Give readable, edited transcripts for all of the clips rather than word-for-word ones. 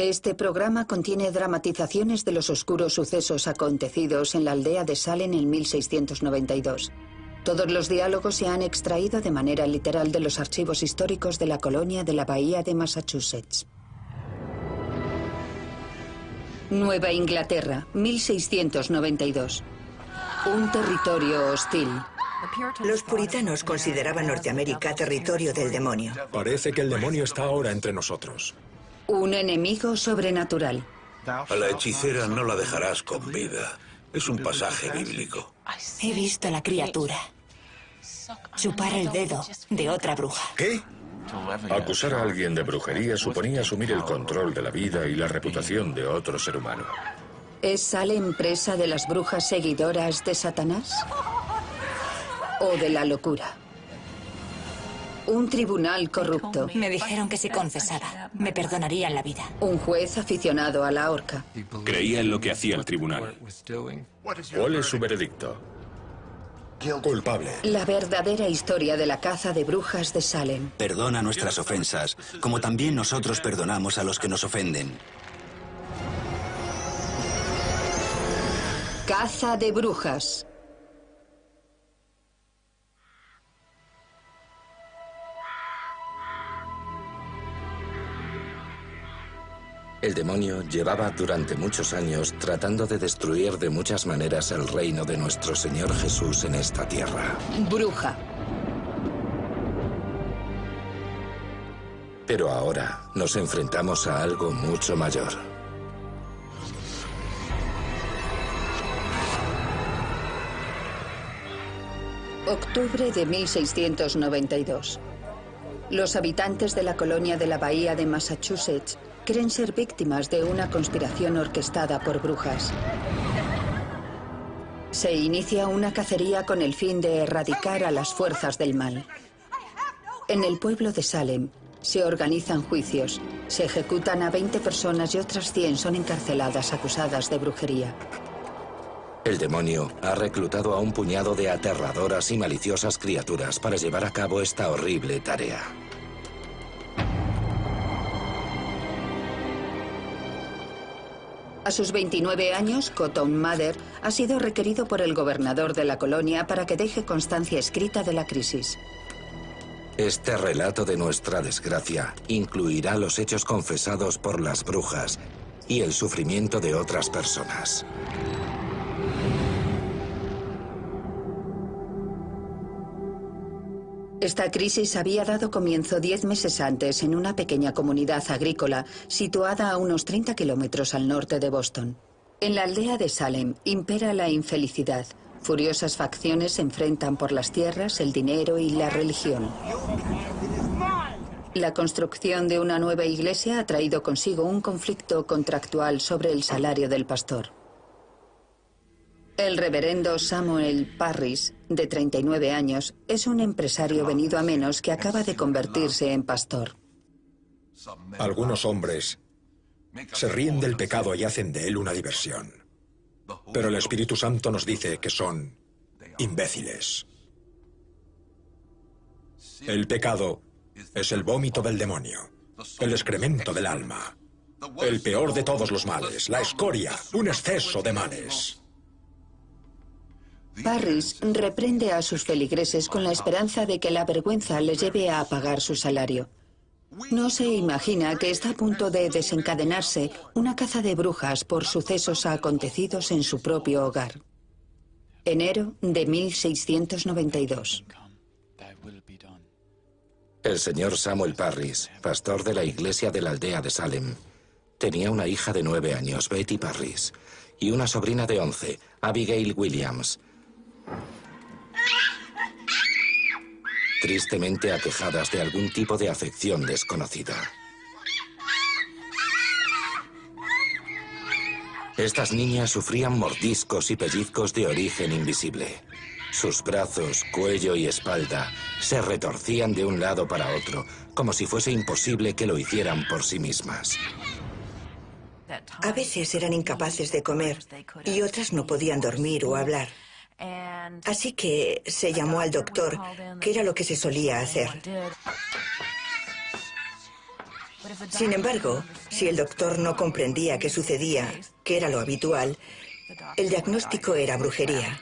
Este programa contiene dramatizaciones de los oscuros sucesos acontecidos en la aldea de Salem en 1692. Todos los diálogos se han extraído de manera literal de los archivos históricos de la colonia de la Bahía de Massachusetts. Nueva Inglaterra, 1692. Un territorio hostil. Los puritanos consideraban Norteamérica territorio del demonio. Parece que el demonio está ahora entre nosotros. Un enemigo sobrenatural. A la hechicera no la dejarás con vida. Es un pasaje bíblico. He visto a la criatura chupar el dedo de otra bruja. ¿Qué? Acusar a alguien de brujería suponía asumir el control de la vida y la reputación de otro ser humano. ¿Es Salem presa de las brujas seguidoras de Satanás? ¿O de la locura? Un tribunal corrupto. Me dijeron que si confesaba, me perdonarían la vida. Un juez aficionado a la horca. Creía en lo que hacía el tribunal. ¿Cuál es su veredicto? Culpable. La verdadera historia de la caza de brujas de Salem. Perdona nuestras ofensas, como también nosotros perdonamos a los que nos ofenden. Caza de brujas. El demonio llevaba durante muchos años tratando de destruir de muchas maneras el reino de nuestro Señor Jesús en esta tierra. Bruja. Pero ahora nos enfrentamos a algo mucho mayor. Octubre de 1692. Los habitantes de la colonia de la Bahía de Massachusetts creen ser víctimas de una conspiración orquestada por brujas. Se inicia una cacería con el fin de erradicar a las fuerzas del mal. En el pueblo de Salem se organizan juicios, se ejecutan a 20 personas y otras 100 son encarceladas acusadas de brujería. El demonio ha reclutado a un puñado de aterradoras y maliciosas criaturas para llevar a cabo esta horrible tarea. A sus 29 años, Cotton Mather ha sido requerido por el gobernador de la colonia para que deje constancia escrita de la crisis. Este relato de nuestra desgracia incluirá los hechos confesados por las brujas y el sufrimiento de otras personas. Esta crisis había dado comienzo 10 meses antes en una pequeña comunidad agrícola situada a unos 30 kilómetros al norte de Boston. En la aldea de Salem impera la infelicidad. Furiosas facciones se enfrentan por las tierras, el dinero y la religión. La construcción de una nueva iglesia ha traído consigo un conflicto contractual sobre el salario del pastor. El reverendo Samuel Parris, de 39 años, es un empresario venido a menos que acaba de convertirse en pastor. Algunos hombres se ríen del pecado y hacen de él una diversión. Pero el Espíritu Santo nos dice que son imbéciles. El pecado es el vómito del demonio, el excremento del alma, el peor de todos los males, la escoria, un exceso de males. Parris reprende a sus feligreses con la esperanza de que la vergüenza les lleve a pagar su salario. No se imagina que está a punto de desencadenarse una caza de brujas por sucesos acontecidos en su propio hogar. Enero de 1692. El señor Samuel Parris, pastor de la iglesia de la aldea de Salem, tenía una hija de 9 años, Betty Parris, y una sobrina de 11, Abigail Williams, tristemente aquejadas de algún tipo de afección desconocida. Estas niñas sufrían mordiscos y pellizcos de origen invisible. Sus brazos, cuello y espalda se retorcían de un lado para otro, como si fuese imposible que lo hicieran por sí mismas. A veces eran incapaces de comer y otras no podían dormir o hablar. Así que se llamó al doctor, que era lo que se solía hacer. Sin embargo, si el doctor no comprendía qué sucedía, que era lo habitual, el diagnóstico era brujería.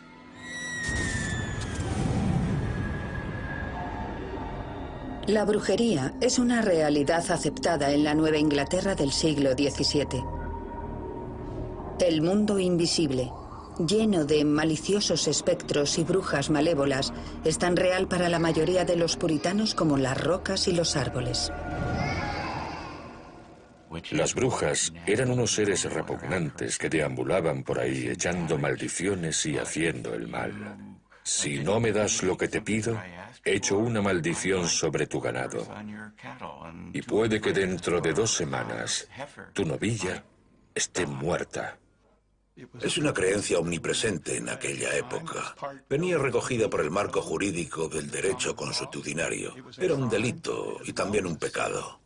La brujería es una realidad aceptada en la Nueva Inglaterra del siglo XVII. El mundo invisible, lleno de maliciosos espectros y brujas malévolas, es tan real para la mayoría de los puritanos como las rocas y los árboles. Las brujas eran unos seres repugnantes que deambulaban por ahí echando maldiciones y haciendo el mal. Si no me das lo que te pido, echo una maldición sobre tu ganado. Y puede que dentro de 2 semanas tu novilla esté muerta. Es una creencia omnipresente en aquella época. Venía recogida por el marco jurídico del derecho consuetudinario. Era un delito y también un pecado.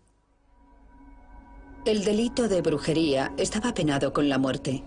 El delito de brujería estaba penado con la muerte.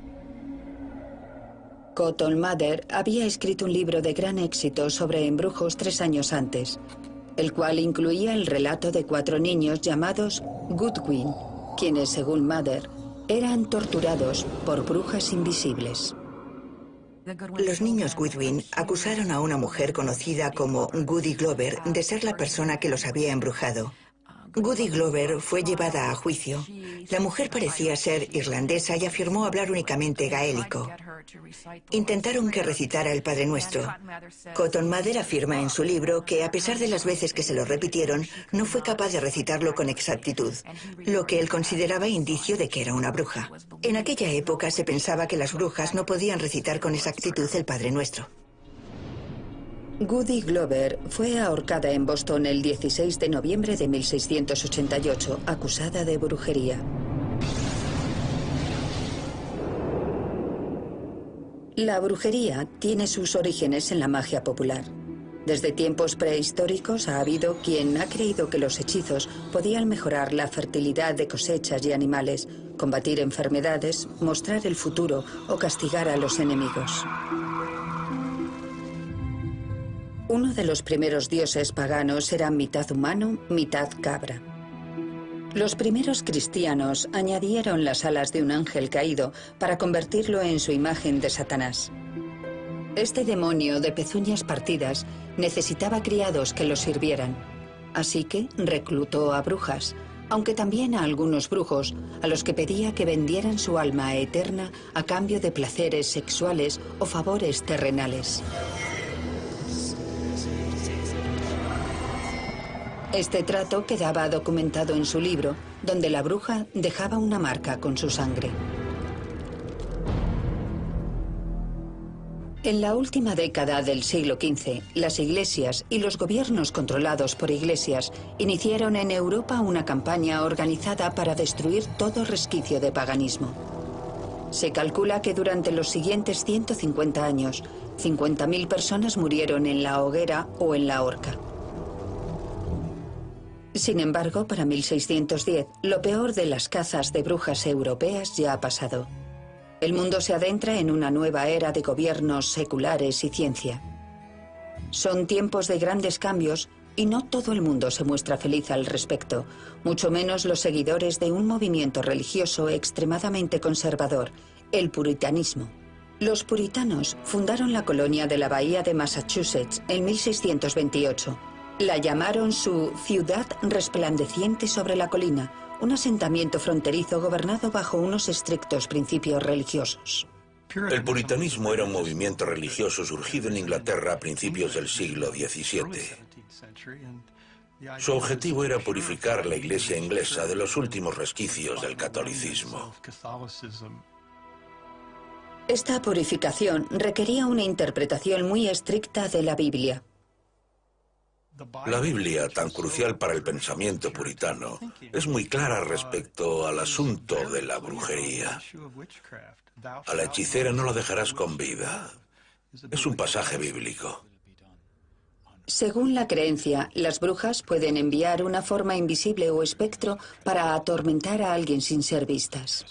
Cotton Mather había escrito un libro de gran éxito sobre embrujos 3 años antes, el cual incluía el relato de 4 niños llamados Goodwin, quienes, según Mather, eran torturados por brujas invisibles. Los niños Goodwin acusaron a una mujer conocida como Goody Glover de ser la persona que los había embrujado. Goody Glover fue llevada a juicio. La mujer parecía ser irlandesa y afirmó hablar únicamente gaélico. Intentaron que recitara el Padre Nuestro. Cotton Mather afirma en su libro que, a pesar de las veces que se lo repitieron, no fue capaz de recitarlo con exactitud, lo que él consideraba indicio de que era una bruja. En aquella época se pensaba que las brujas no podían recitar con exactitud el Padre Nuestro. Goody Glover fue ahorcada en Boston el 16 de noviembre de 1688, acusada de brujería. La brujería tiene sus orígenes en la magia popular. Desde tiempos prehistóricos ha habido quien ha creído que los hechizos podían mejorar la fertilidad de cosechas y animales, combatir enfermedades, mostrar el futuro o castigar a los enemigos. Uno de los primeros dioses paganos era mitad humano, mitad cabra. Los primeros cristianos añadieron las alas de un ángel caído para convertirlo en su imagen de Satanás. Este demonio de pezuñas partidas necesitaba criados que lo sirvieran, así que reclutó a brujas, aunque también a algunos brujos, a los que pedía que vendieran su alma eterna a cambio de placeres sexuales o favores terrenales. Este trato quedaba documentado en su libro, donde la bruja dejaba una marca con su sangre. En la última década del siglo XV, las iglesias y los gobiernos controlados por iglesias iniciaron en Europa una campaña organizada para destruir todo resquicio de paganismo. Se calcula que durante los siguientes 150 años, 50.000 personas murieron en la hoguera o en la horca. Sin embargo, para 1610, lo peor de las cazas de brujas europeas ya ha pasado. El mundo se adentra en una nueva era de gobiernos seculares y ciencia. Son tiempos de grandes cambios y no todo el mundo se muestra feliz al respecto, mucho menos los seguidores de un movimiento religioso extremadamente conservador, el puritanismo. Los puritanos fundaron la colonia de la Bahía de Massachusetts en 1628. La llamaron su ciudad resplandeciente sobre la colina, un asentamiento fronterizo gobernado bajo unos estrictos principios religiosos. El puritanismo era un movimiento religioso surgido en Inglaterra a principios del siglo XVII. Su objetivo era purificar la iglesia inglesa de los últimos resquicios del catolicismo. Esta purificación requería una interpretación muy estricta de la Biblia. La Biblia, tan crucial para el pensamiento puritano, es muy clara respecto al asunto de la brujería. A la hechicera no la dejarás con vida. Es un pasaje bíblico. Según la creencia, las brujas pueden enviar una forma invisible o espectro para atormentar a alguien sin ser vistas.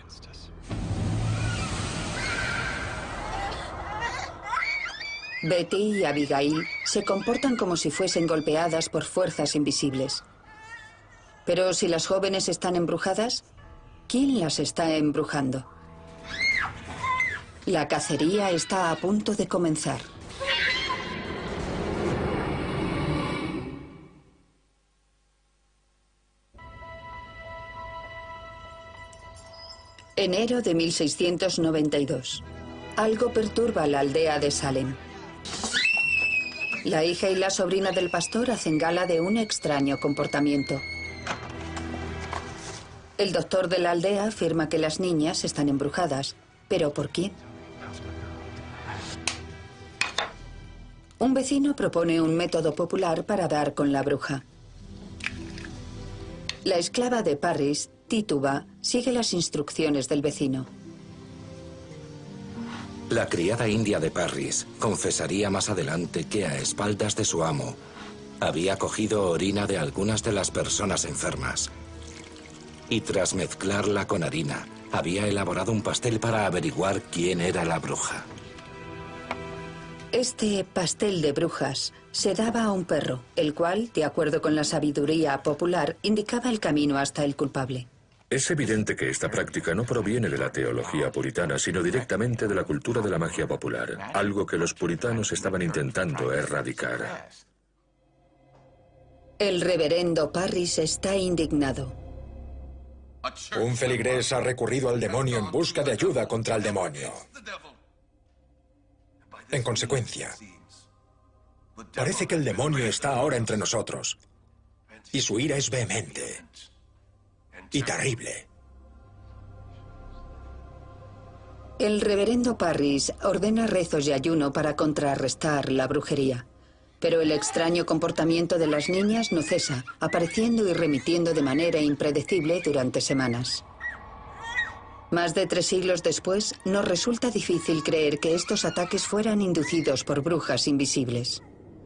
Betty y Abigail se comportan como si fuesen golpeadas por fuerzas invisibles. Pero si las jóvenes están embrujadas, ¿quién las está embrujando? La cacería está a punto de comenzar. Enero de 1692. Algo perturba la aldea de Salem. La hija y la sobrina del pastor hacen gala de un extraño comportamiento. El doctor de la aldea afirma que las niñas están embrujadas. ¿Pero por quién? Un vecino propone un método popular para dar con la bruja. La esclava de Parris, Tituba, sigue las instrucciones del vecino. La criada india de Parris confesaría más adelante que a espaldas de su amo había cogido orina de algunas de las personas enfermas y tras mezclarla con harina había elaborado un pastel para averiguar quién era la bruja. Este pastel de brujas se daba a un perro, el cual, de acuerdo con la sabiduría popular, indicaba el camino hasta el culpable. Es evidente que esta práctica no proviene de la teología puritana, sino directamente de la cultura de la magia popular, algo que los puritanos estaban intentando erradicar. El reverendo Parris está indignado. Un feligrés ha recurrido al demonio en busca de ayuda contra el demonio. En consecuencia, parece que el demonio está ahora entre nosotros, y su ira es vehemente y terrible. El reverendo Parris ordena rezos y ayuno para contrarrestar la brujería. Pero el extraño comportamiento de las niñas no cesa, apareciendo y remitiendo de manera impredecible durante semanas. Más de 3 siglos después, nos resulta difícil creer que estos ataques fueran inducidos por brujas invisibles.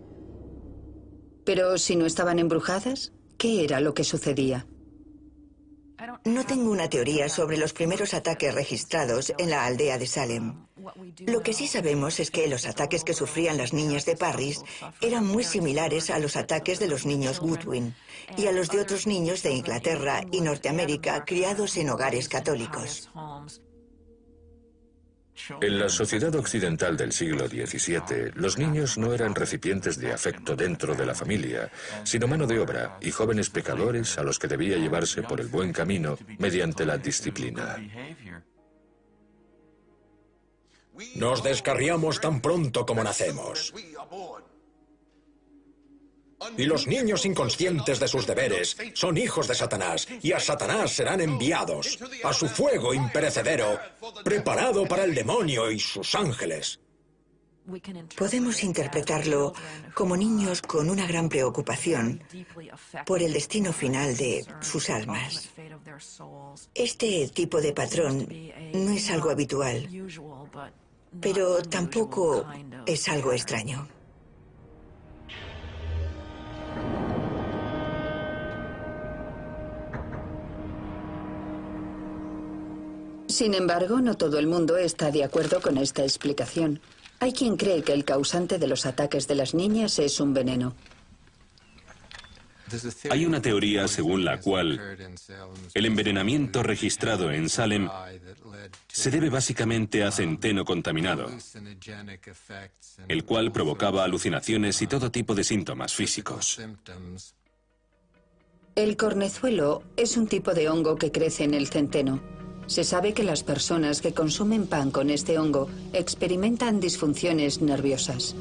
Pero si no estaban embrujadas, ¿qué era lo que sucedía? No tengo una teoría sobre los primeros ataques registrados en la aldea de Salem. Lo que sí sabemos es que los ataques que sufrían las niñas de Parris eran muy similares a los ataques de los niños Goodwin y a los de otros niños de Inglaterra y Norteamérica criados en hogares católicos. En la sociedad occidental del siglo XVII, los niños no eran recipientes de afecto dentro de la familia, sino mano de obra y jóvenes pecadores a los que debía llevarse por el buen camino mediante la disciplina. Nos descarriamos tan pronto como nacemos. Y los niños inconscientes de sus deberes son hijos de Satanás, y a Satanás serán enviados a su fuego imperecedero, preparado para el demonio y sus ángeles. Podemos interpretarlo como niños con una gran preocupación por el destino final de sus almas. Este tipo de patrón no es algo habitual, pero tampoco es algo extraño. Sin embargo, no todo el mundo está de acuerdo con esta explicación. Hay quien cree que el causante de los ataques de las niñas es un veneno. Hay una teoría según la cual el envenenamiento registrado en Salem se debe básicamente a centeno contaminado, el cual provocaba alucinaciones y todo tipo de síntomas físicos. El cornezuelo es un tipo de hongo que crece en el centeno. Se sabe que las personas que consumen pan con este hongo experimentan disfunciones nerviosas.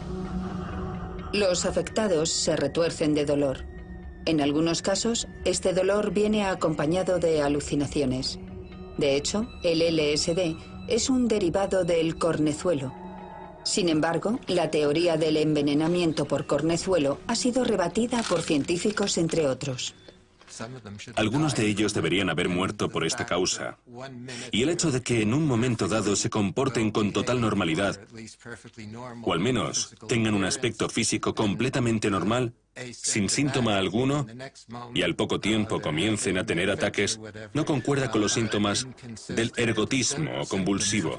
Los afectados se retuercen de dolor. En algunos casos, este dolor viene acompañado de alucinaciones. De hecho, el LSD es un derivado del cornezuelo. Sin embargo, la teoría del envenenamiento por cornezuelo ha sido rebatida por científicos, entre otros. Algunos de ellos deberían haber muerto por esta causa. Y el hecho de que en un momento dado se comporten con total normalidad, o al menos tengan un aspecto físico completamente normal, sin síntoma alguno, y al poco tiempo comiencen a tener ataques, no concuerda con los síntomas del ergotismo convulsivo.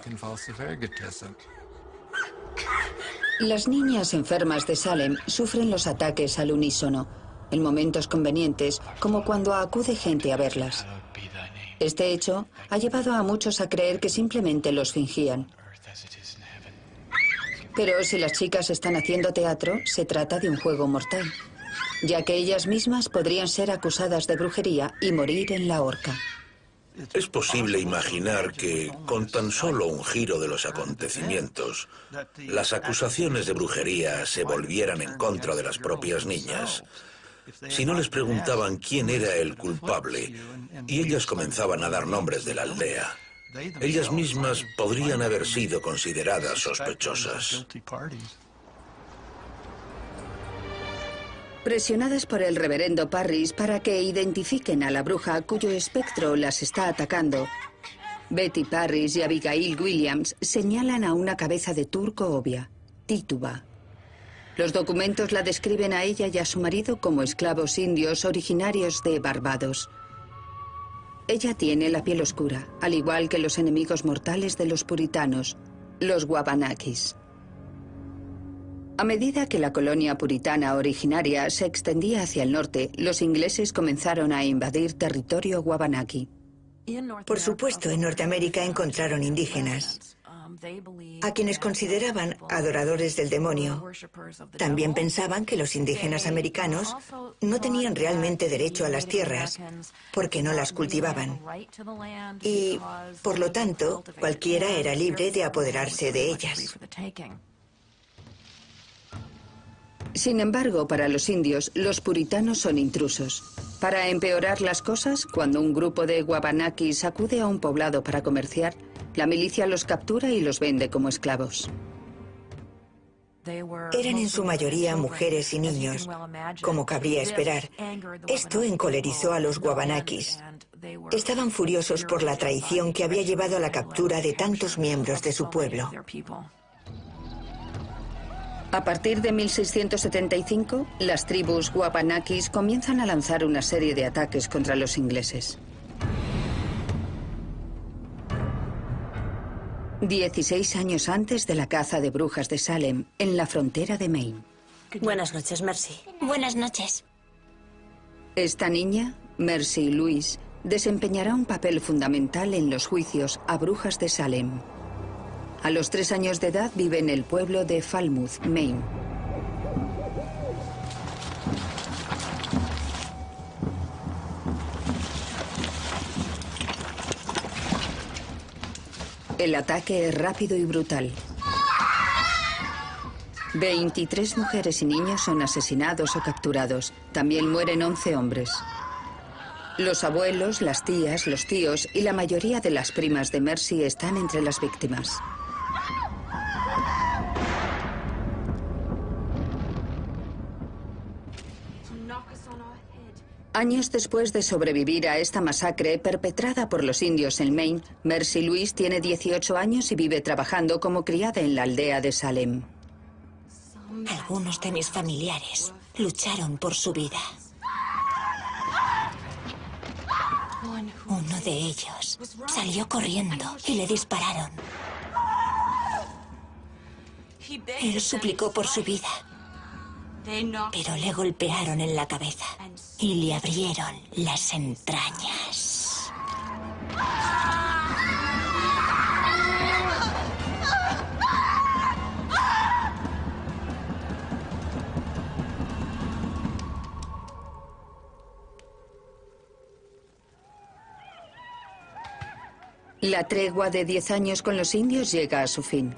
Las niñas enfermas de Salem sufren los ataques al unísono. en momentos convenientes, como cuando acude gente a verlas. Este hecho ha llevado a muchos a creer que simplemente los fingían. Pero si las chicas están haciendo teatro, se trata de un juego mortal, ya que ellas mismas podrían ser acusadas de brujería y morir en la horca. Es posible imaginar que, con tan solo un giro de los acontecimientos, las acusaciones de brujería se volvieran en contra de las propias niñas. Si no les preguntaban quién era el culpable, y ellas comenzaban a dar nombres de la aldea, ellas mismas podrían haber sido consideradas sospechosas. Presionadas por el reverendo Parris para que identifiquen a la bruja cuyo espectro las está atacando, Betty Parris y Abigail Williams señalan a una cabeza de turco obvia, Tituba. Los documentos la describen a ella y a su marido como esclavos indios originarios de Barbados. Ella tiene la piel oscura, al igual que los enemigos mortales de los puritanos, los Wabanakis. A medida que la colonia puritana originaria se extendía hacia el norte, los ingleses comenzaron a invadir territorio Wabanaki. Por supuesto, en Norteamérica encontraron indígenas, a quienes consideraban adoradores del demonio. También pensaban que los indígenas americanos no tenían realmente derecho a las tierras, porque no las cultivaban. Y, por lo tanto, cualquiera era libre de apoderarse de ellas. Sin embargo, para los indios, los puritanos son intrusos. Para empeorar las cosas, cuando un grupo de Wabanakis acude a un poblado para comerciar, la milicia los captura y los vende como esclavos. Eran en su mayoría mujeres y niños, como cabría esperar. Esto encolerizó a los Wabanakis. Estaban furiosos por la traición que había llevado a la captura de tantos miembros de su pueblo. A partir de 1675, las tribus Wabanakis comienzan a lanzar una serie de ataques contra los ingleses. 16 años antes de la caza de brujas de Salem, en la frontera de Maine. Buenas noches, Mercy. Buenas noches. Esta niña, Mercy Louise, desempeñará un papel fundamental en los juicios a brujas de Salem. A los 3 años de edad vive en el pueblo de Falmouth, Maine. El ataque es rápido y brutal. 23 mujeres y niños son asesinados o capturados. También mueren 11 hombres. Los abuelos, las tías, los tíos y la mayoría de las primas de Mercy están entre las víctimas. Años después de sobrevivir a esta masacre perpetrada por los indios en Maine, Mercy Louise tiene 18 años y vive trabajando como criada en la aldea de Salem. Algunos de mis familiares lucharon por su vida. Uno de ellos salió corriendo y le dispararon. Él suplicó por su vida, pero le golpearon en la cabeza y le abrieron las entrañas. La tregua de 10 años con los indios llega a su fin.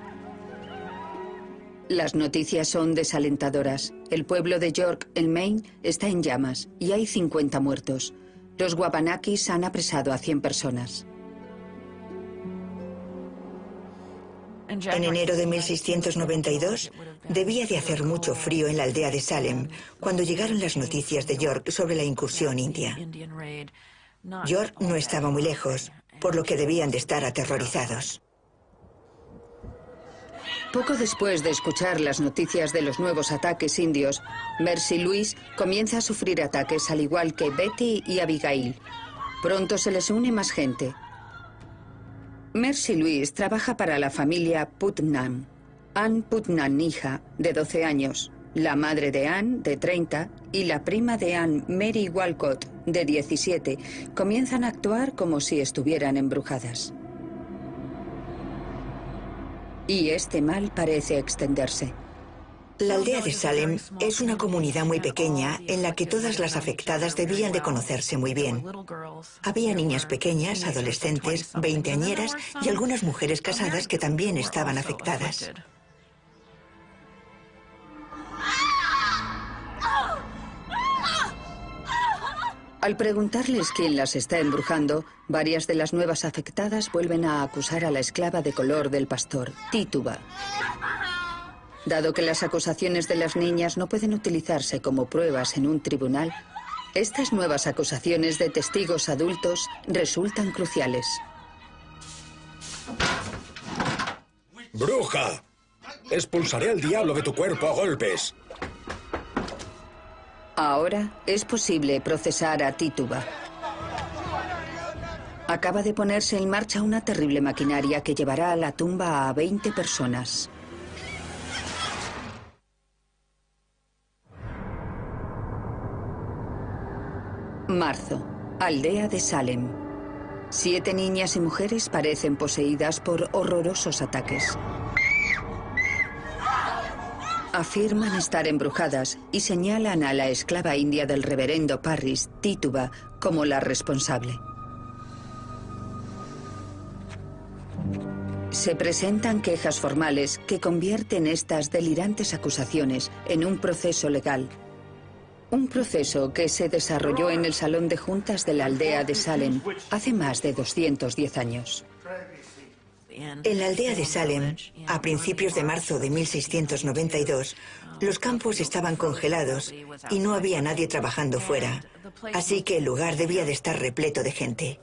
Las noticias son desalentadoras. El pueblo de York, en Maine, está en llamas y hay 50 muertos. Los Wabanakis han apresado a 100 personas. En enero de 1692, debía de hacer mucho frío en la aldea de Salem cuando llegaron las noticias de York sobre la incursión india. York no estaba muy lejos, por lo que debían de estar aterrorizados. Poco después de escuchar las noticias de los nuevos ataques indios, Mercy Louise comienza a sufrir ataques al igual que Betty y Abigail. Pronto se les une más gente. Mercy Louise trabaja para la familia Putnam. Ann Putnam, hija, de 12 años, la madre de Ann, de 30, y la prima de Anne, Mary Walcott, de 17, comienzan a actuar como si estuvieran embrujadas. Y este mal parece extenderse. La aldea de Salem es una comunidad muy pequeña en la que todas las afectadas debían de conocerse muy bien. Había niñas pequeñas, adolescentes, veinteañeras y algunas mujeres casadas que también estaban afectadas. Al preguntarles quién las está embrujando, varias de las nuevas afectadas vuelven a acusar a la esclava de color del pastor, Tituba. Dado que las acusaciones de las niñas no pueden utilizarse como pruebas en un tribunal, estas nuevas acusaciones de testigos adultos resultan cruciales. ¡Bruja! Expulsaré al diablo de tu cuerpo a golpes. Ahora es posible procesar a Tituba. Acaba de ponerse en marcha una terrible maquinaria que llevará a la tumba a 20 personas. Marzo, aldea de Salem. 7 niñas y mujeres parecen poseídas por horrorosos ataques. Afirman estar embrujadas y señalan a la esclava india del reverendo Parris, Tituba, como la responsable. Se presentan quejas formales que convierten estas delirantes acusaciones en un proceso legal. Un proceso que se desarrolló en el salón de juntas de la aldea de Salem hace más de 210 años. En la aldea de Salem, a principios de marzo de 1692, los campos estaban congelados y no había nadie trabajando fuera, así que el lugar debía de estar repleto de gente.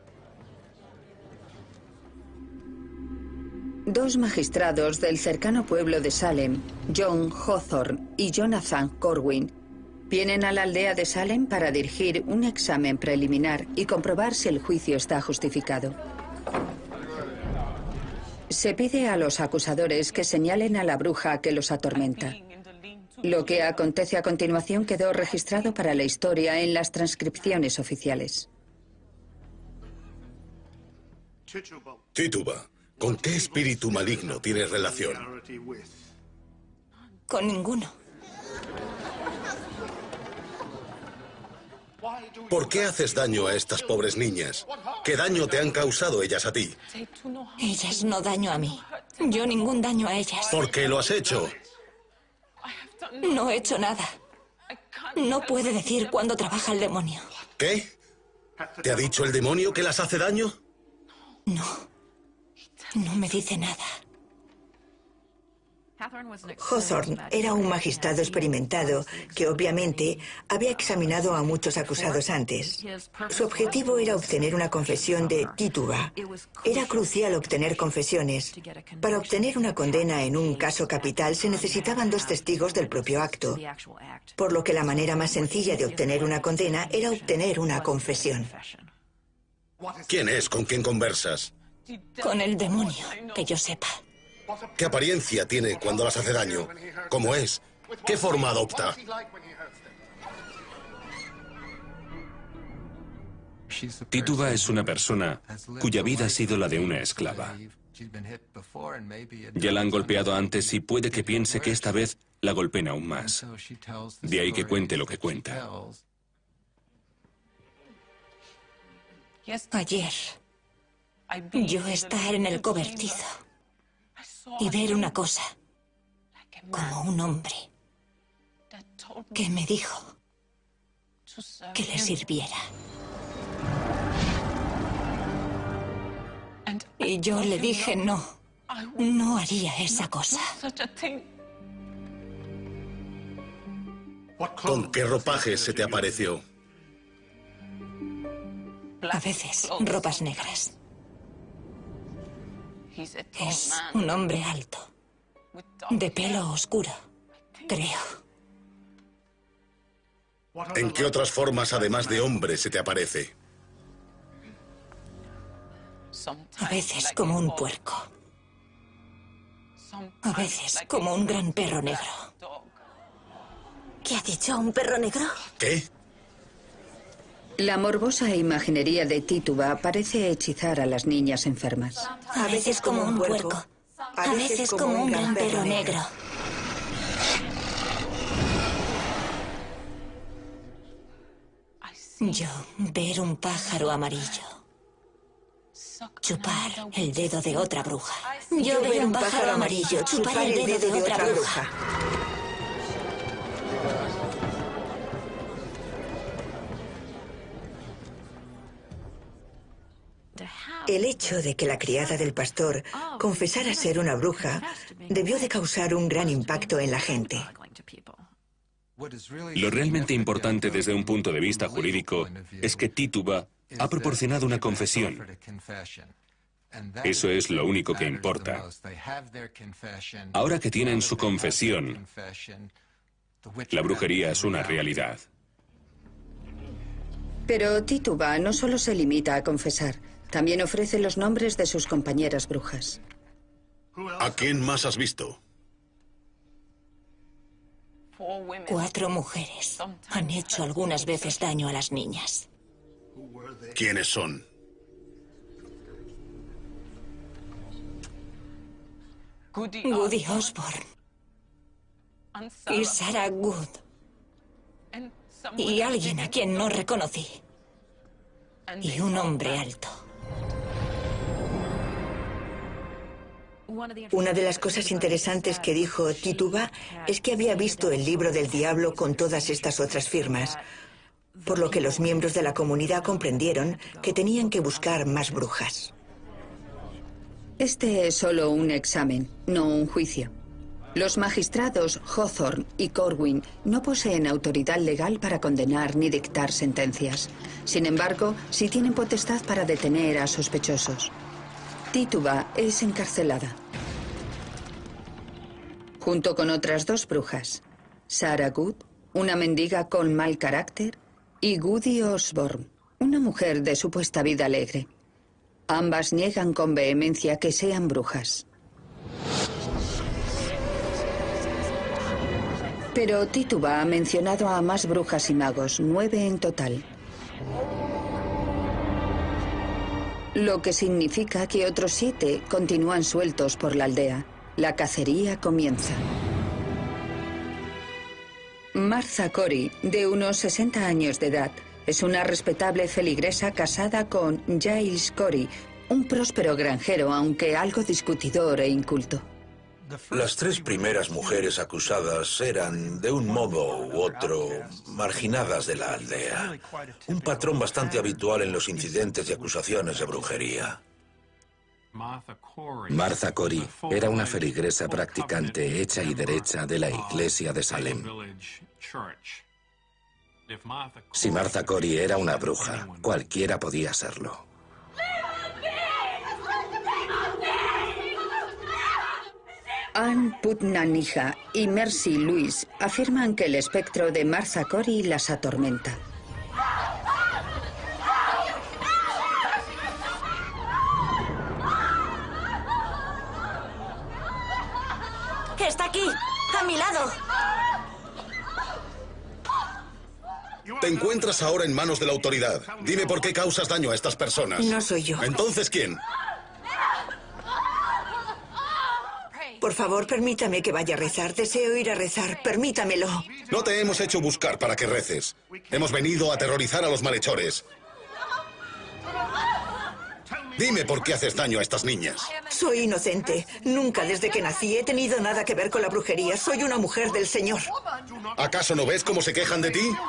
2 magistrados del cercano pueblo de Salem, John Hawthorne y Jonathan Corwin, vienen a la aldea de Salem para dirigir un examen preliminar y comprobar si el juicio está justificado. Se pide a los acusadores que señalen a la bruja que los atormenta. Lo que acontece a continuación quedó registrado para la historia en las transcripciones oficiales. Tituba, ¿con qué espíritu maligno tienes relación? Con ninguno. ¿Por qué haces daño a estas pobres niñas? ¿Qué daño te han causado ellas a ti? Ellas no daño a mí. Yo ningún daño a ellas. ¿Por qué lo has hecho? No he hecho nada. No puede decir cuándo trabaja el demonio. ¿Qué? ¿Te ha dicho el demonio que las hace daño? No. No me dice nada. Hawthorne era un magistrado experimentado que obviamente había examinado a muchos acusados antes. Su objetivo era obtener una confesión de Tituba. Era crucial obtener confesiones. Para obtener una condena en un caso capital se necesitaban 2 testigos del propio acto, por lo que la manera más sencilla de obtener una condena era obtener una confesión. ¿Quién es con quien conversas? Con el demonio, que yo sepa. ¿Qué apariencia tiene cuando las hace daño? ¿Cómo es? ¿Qué forma adopta? Tituba es una persona cuya vida ha sido la de una esclava. Ya la han golpeado antes y puede que piense que esta vez la golpeen aún más. De ahí que cuente lo que cuenta. Ayer, yo estar en el cobertizo y ver una cosa, como un hombre, que me dijo que le sirviera. Y yo le dije no, no haría esa cosa. ¿Con qué ropaje se te apareció? A veces, ropas negras. Es un hombre alto, de pelo oscuro, creo. ¿En qué otras formas, además de hombre, se te aparece? A veces como un puerco. A veces como un gran perro negro. ¿Qué ha dicho? ¿Un perro negro? ¿Qué? La morbosa imaginería de Tituba parece hechizar a las niñas enfermas. A veces como un puerco. A veces como un gran perro negro. Yo ver un pájaro amarillo. Chupar el dedo de otra bruja. Yo ver un pájaro amarillo. Chupar el dedo de otra bruja. El hecho de que la criada del pastor confesara ser una bruja debió de causar un gran impacto en la gente. Lo realmente importante desde un punto de vista jurídico es que Tituba ha proporcionado una confesión. Eso es lo único que importa. Ahora que tienen su confesión, la brujería es una realidad. Pero Tituba no solo se limita a confesar, también ofrece los nombres de sus compañeras brujas. ¿A quién más has visto? 4 mujeres han hecho algunas veces daño a las niñas. ¿Quiénes son? Goody Osborne y Sarah Good y alguien a quien no reconocí y un hombre alto. Una de las cosas interesantes que dijo Tituba es que había visto el libro del diablo con todas estas otras firmas, por lo que los miembros de la comunidad comprendieron que tenían que buscar más brujas. Este es solo un examen, no un juicio. Los magistrados Hawthorne y Corwin no poseen autoridad legal para condenar ni dictar sentencias. Sin embargo, sí tienen potestad para detener a sospechosos. Tituba es encarcelada, junto con otras 2 brujas, Sarah Good, una mendiga con mal carácter, y Goody Osborne, una mujer de supuesta vida alegre. Ambas niegan con vehemencia que sean brujas. Pero Tituba ha mencionado a más brujas y magos, 9 en total. Lo que significa que otros 7 continúan sueltos por la aldea. La cacería comienza. Martha Corey, de unos 60 años de edad, es una respetable feligresa casada con Giles Corey, un próspero granjero, aunque algo discutidor e inculto. Las 3 primeras mujeres acusadas eran, de un modo u otro, marginadas de la aldea. Un patrón bastante habitual en los incidentes y acusaciones de brujería. Martha Corey era una feligresa practicante hecha y derecha de la iglesia de Salem. Si Martha Corey era una bruja, cualquiera podía serlo. Ann Putnam-Hija y Mercy Lewis afirman que el espectro de Martha Corey las atormenta. ¡Está aquí! ¡A mi lado! Te encuentras ahora en manos de la autoridad. Dime por qué causas daño a estas personas. No soy yo. ¿Entonces quién? Por favor, permítame que vaya a rezar. Deseo ir a rezar. Permítamelo. No te hemos hecho buscar para que reces. Hemos venido a aterrorizar a los malhechores. Dime por qué haces daño a estas niñas. Soy inocente. Nunca desde que nací he tenido nada que ver con la brujería. Soy una mujer del Señor. ¿Acaso no ves cómo se quejan de ti?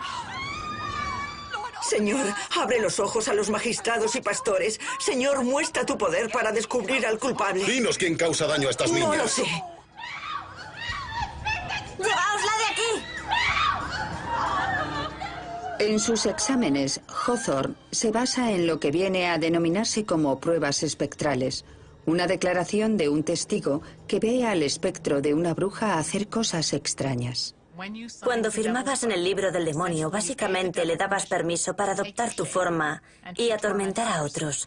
Señor, abre los ojos a los magistrados y pastores. Señor, muestra tu poder para descubrir al culpable. Dinos quién causa daño a estas niñas. No lo sé. ¡Llevaosla de aquí! En sus exámenes, Hawthorne se basa en lo que viene a denominarse como pruebas espectrales, una declaración de un testigo que ve al espectro de una bruja hacer cosas extrañas. Cuando firmabas en el libro del demonio, básicamente le dabas permiso para adoptar tu forma y atormentar a otros.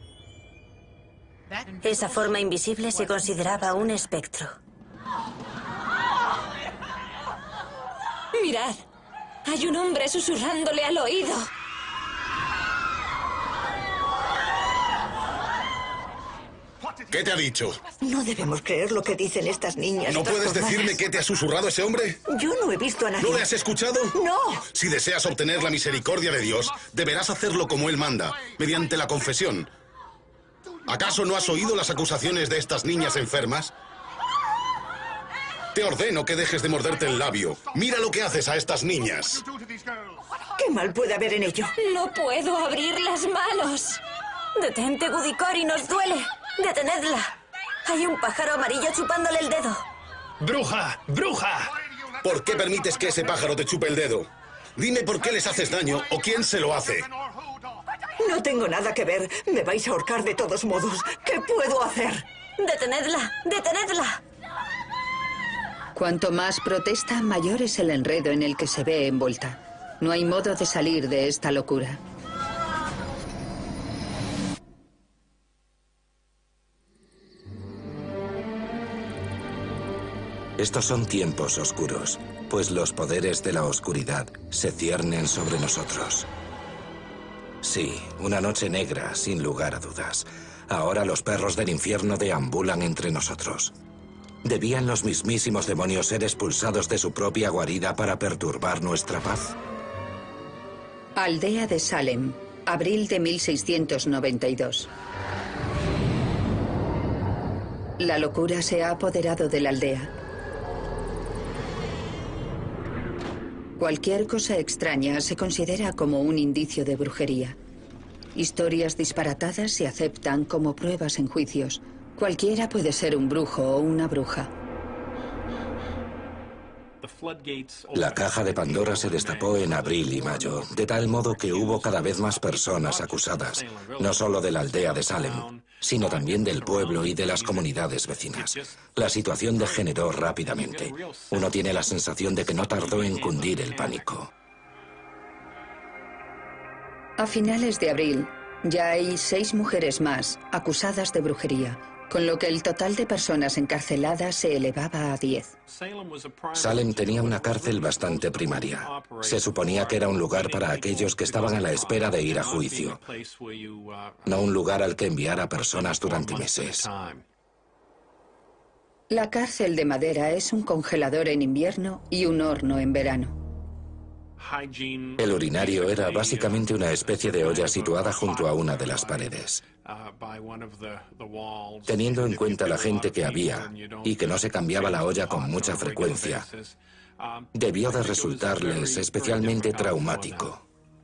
Esa forma invisible se consideraba un espectro. Mirad. Hay un hombre susurrándole al oído. ¿Qué te ha dicho? No debemos creer lo que dicen estas niñas. ¿No puedes trastornadas. decirme qué te ha susurrado ese hombre? Yo no he visto a nadie. ¿No le has escuchado? No. Si deseas obtener la misericordia de Dios, deberás hacerlo como Él manda, mediante la confesión. ¿Acaso no has oído las acusaciones de estas niñas enfermas? Te ordeno que dejes de morderte el labio. Mira lo que haces a estas niñas. ¿Qué mal puede haber en ello? No puedo abrir las manos. Detente, Gudicori, nos duele. Detenedla. Hay un pájaro amarillo chupándole el dedo. ¡Bruja! ¡Bruja! ¿Por qué permites que ese pájaro te chupe el dedo? Dime por qué les haces daño o quién se lo hace. No tengo nada que ver. Me vais a ahorcar de todos modos. ¿Qué puedo hacer? Detenedla. Detenedla. Cuanto más protesta, mayor es el enredo en el que se ve envuelta. No hay modo de salir de esta locura. Estos son tiempos oscuros, pues los poderes de la oscuridad se ciernen sobre nosotros. Sí, una noche negra, sin lugar a dudas. Ahora los perros del infierno deambulan entre nosotros. ¿Debían los mismísimos demonios ser expulsados de su propia guarida para perturbar nuestra paz? Aldea de Salem, abril de 1692. La locura se ha apoderado de la aldea. Cualquier cosa extraña se considera como un indicio de brujería. Historias disparatadas se aceptan como pruebas en juicios. Cualquiera puede ser un brujo o una bruja. La caja de Pandora se destapó en abril y mayo, de tal modo que hubo cada vez más personas acusadas, no solo de la aldea de Salem, sino también del pueblo y de las comunidades vecinas. La situación degeneró rápidamente. Uno tiene la sensación de que no tardó en cundir el pánico. A finales de abril, ya hay 6 mujeres más acusadas de brujería, con lo que el total de personas encarceladas se elevaba a 10. Salem tenía una cárcel bastante primaria. Se suponía que era un lugar para aquellos que estaban a la espera de ir a juicio, no un lugar al que enviar a personas durante meses. La cárcel de madera es un congelador en invierno y un horno en verano. El urinario era básicamente una especie de olla situada junto a una de las paredes. Teniendo en cuenta la gente que había y que no se cambiaba la olla con mucha frecuencia, debió de resultarles especialmente traumático.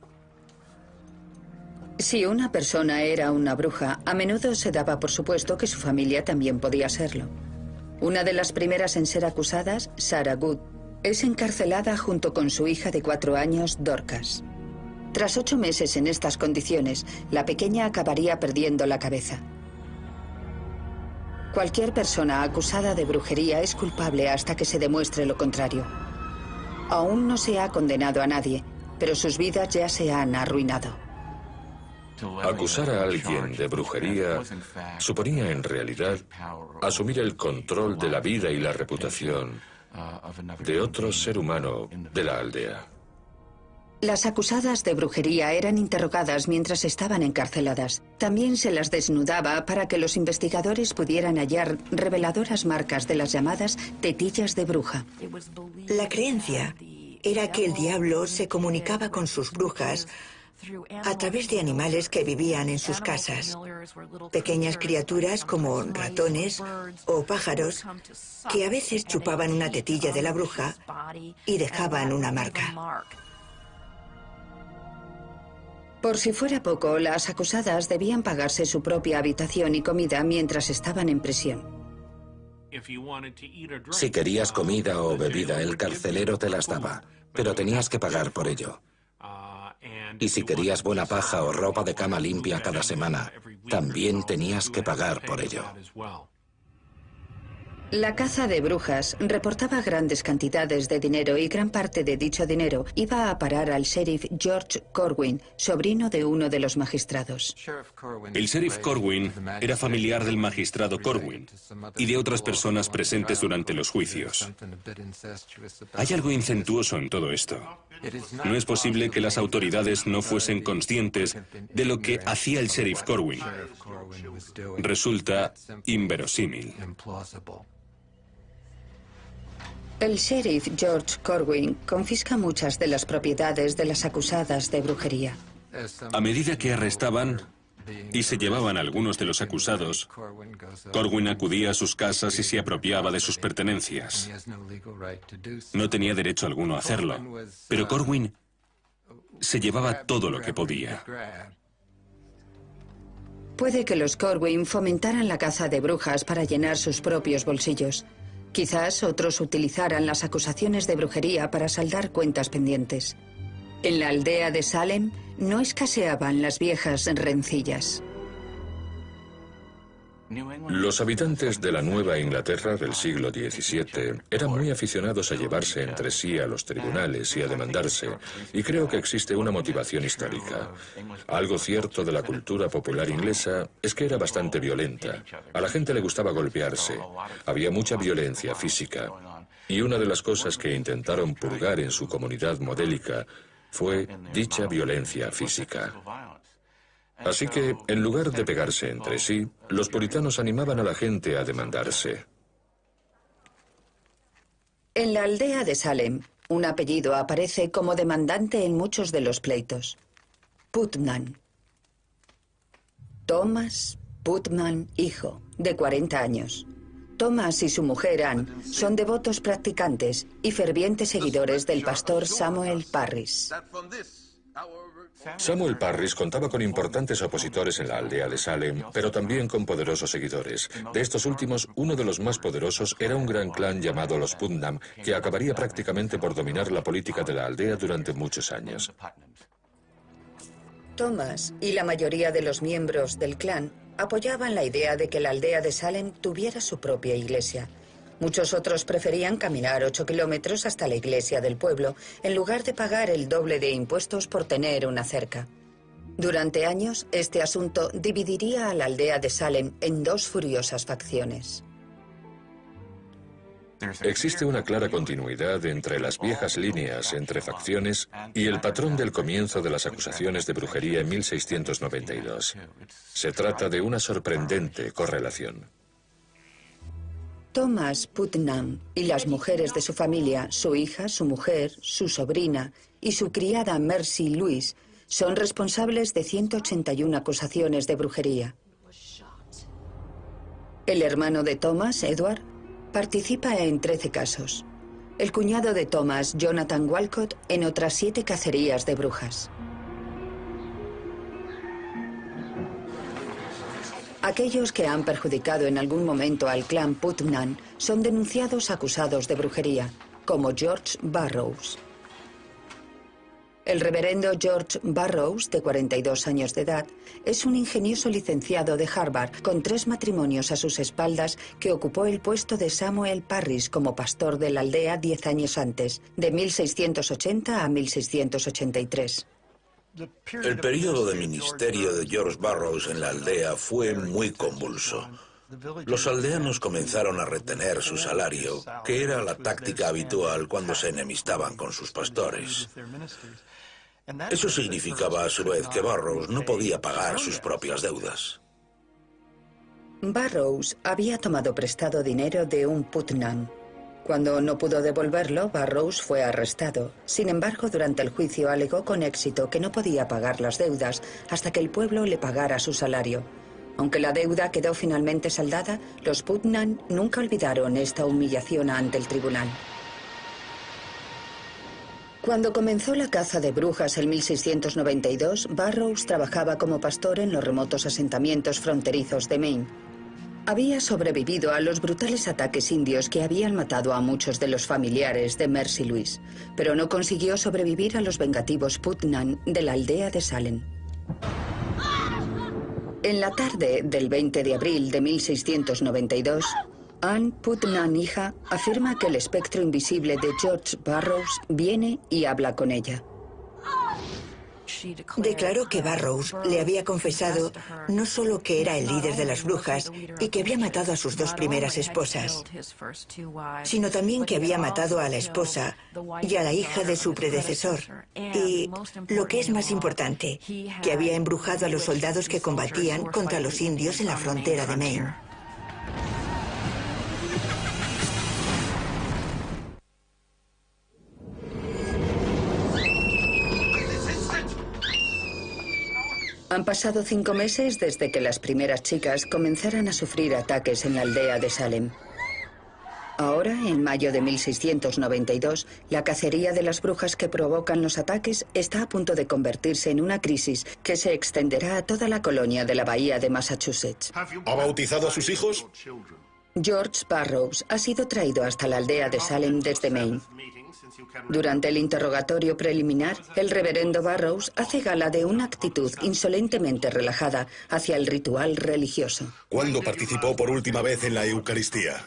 Si una persona era una bruja, a menudo se daba por supuesto que su familia también podía serlo. Una de las primeras en ser acusadas, Sarah Good, es encarcelada junto con su hija de 4 años, Dorcas. Tras 8 meses en estas condiciones, la pequeña acabaría perdiendo la cabeza. Cualquier persona acusada de brujería es culpable hasta que se demuestre lo contrario. Aún no se ha condenado a nadie, pero sus vidas ya se han arruinado. Acusar a alguien de brujería suponía en realidad asumir el control de la vida y la reputación de otro ser humano de la aldea. Las acusadas de brujería eran interrogadas mientras estaban encarceladas. También se las desnudaba para que los investigadores pudieran hallar reveladoras marcas de las llamadas tetillas de bruja. La creencia era que el diablo se comunicaba con sus brujas a través de animales que vivían en sus casas. Pequeñas criaturas como ratones o pájaros que a veces chupaban una tetilla de la bruja y dejaban una marca. Por si fuera poco, las acusadas debían pagarse su propia habitación y comida mientras estaban en prisión. Si querías comida o bebida, el carcelero te las daba, pero tenías que pagar por ello. Y si querías buena paja o ropa de cama limpia cada semana, también tenías que pagar por ello. La caza de brujas reportaba grandes cantidades de dinero y gran parte de dicho dinero iba a parar al sheriff George Corwin, sobrino de uno de los magistrados. El sheriff Corwin era familiar del magistrado Corwin y de otras personas presentes durante los juicios. Hay algo incestuoso en todo esto. No es posible que las autoridades no fuesen conscientes de lo que hacía el sheriff Corwin. Resulta inverosímil. El sheriff George Corwin confisca muchas de las propiedades de las acusadas de brujería. A medida que arrestaban y se llevaban a algunos de los acusados, Corwin acudía a sus casas y se apropiaba de sus pertenencias. No tenía derecho alguno a hacerlo, pero Corwin se llevaba todo lo que podía. Puede que los Corwin fomentaran la caza de brujas para llenar sus propios bolsillos. Quizás otros utilizaran las acusaciones de brujería para saldar cuentas pendientes. En la aldea de Salem no escaseaban las viejas rencillas. Los habitantes de la Nueva Inglaterra del siglo XVII eran muy aficionados a llevarse entre sí a los tribunales y a demandarse, y creo que existe una motivación histórica. Algo cierto de la cultura popular inglesa es que era bastante violenta. A la gente le gustaba golpearse, había mucha violencia física, y una de las cosas que intentaron purgar en su comunidad modélica fue dicha violencia física. Así que, en lugar de pegarse entre sí, los puritanos animaban a la gente a demandarse. En la aldea de Salem, un apellido aparece como demandante en muchos de los pleitos. Putnam. Thomas Putnam, hijo, de 40 años. Thomas y su mujer Ann son devotos practicantes y fervientes seguidores del pastor Samuel Parris. Samuel Parris contaba con importantes opositores en la aldea de Salem, pero también con poderosos seguidores. De estos últimos, uno de los más poderosos era un gran clan llamado los Putnam, que acabaría prácticamente por dominar la política de la aldea durante muchos años. Thomas y la mayoría de los miembros del clan apoyaban la idea de que la aldea de Salem tuviera su propia iglesia. Muchos otros preferían caminar 8 kilómetros hasta la iglesia del pueblo, en lugar de pagar el doble de impuestos por tener una cerca. Durante años, este asunto dividiría a la aldea de Salem en dos furiosas facciones. Existe una clara continuidad entre las viejas líneas entre facciones y el patrón del comienzo de las acusaciones de brujería en 1692. Se trata de una sorprendente correlación. Thomas Putnam y las mujeres de su familia, su hija, su mujer, su sobrina y su criada Mercy Louise, son responsables de 181 acusaciones de brujería. El hermano de Thomas, Edward, participa en 13 casos. El cuñado de Thomas, Jonathan Walcott, en otras 7 cacerías de brujas. Aquellos que han perjudicado en algún momento al clan Putnam son denunciados acusados de brujería, como George Burroughs. El reverendo George Burroughs, de 42 años de edad, es un ingenioso licenciado de Harvard con 3 matrimonios a sus espaldas que ocupó el puesto de Samuel Parris como pastor de la aldea 10 años antes, de 1680 a 1683. El periodo de ministerio de George Burroughs en la aldea fue muy convulso. Los aldeanos comenzaron a retener su salario, que era la táctica habitual cuando se enemistaban con sus pastores. Eso significaba a su vez que Burroughs no podía pagar sus propias deudas. Burroughs había tomado prestado dinero de un Putnam. Cuando no pudo devolverlo, Burroughs fue arrestado. Sin embargo, durante el juicio alegó con éxito que no podía pagar las deudas hasta que el pueblo le pagara su salario. Aunque la deuda quedó finalmente saldada, los Putnam nunca olvidaron esta humillación ante el tribunal. Cuando comenzó la caza de brujas en 1692, Burroughs trabajaba como pastor en los remotos asentamientos fronterizos de Maine. Había sobrevivido a los brutales ataques indios que habían matado a muchos de los familiares de Mercy Louise, pero no consiguió sobrevivir a los vengativos Putnam de la aldea de Salem. En la tarde del 20 de abril de 1692, Ann Putnam, hija, afirma que el espectro invisible de George Burroughs viene y habla con ella. Declaró que Burroughs le había confesado no solo que era el líder de las brujas y que había matado a sus 2 primeras esposas, sino también que había matado a la esposa y a la hija de su predecesor. Y, lo que es más importante, que había embrujado a los soldados que combatían contra los indios en la frontera de Maine. Han pasado 5 meses desde que las primeras chicas comenzaran a sufrir ataques en la aldea de Salem. Ahora, en mayo de 1692, la cacería de las brujas que provocan los ataques está a punto de convertirse en una crisis que se extenderá a toda la colonia de la bahía de Massachusetts. ¿Ha bautizado a sus hijos? George Burroughs ha sido traído hasta la aldea de Salem desde Maine. Durante el interrogatorio preliminar, el reverendo Burroughs hace gala de una actitud insolentemente relajada hacia el ritual religioso. ¿Cuándo participó por última vez en la Eucaristía?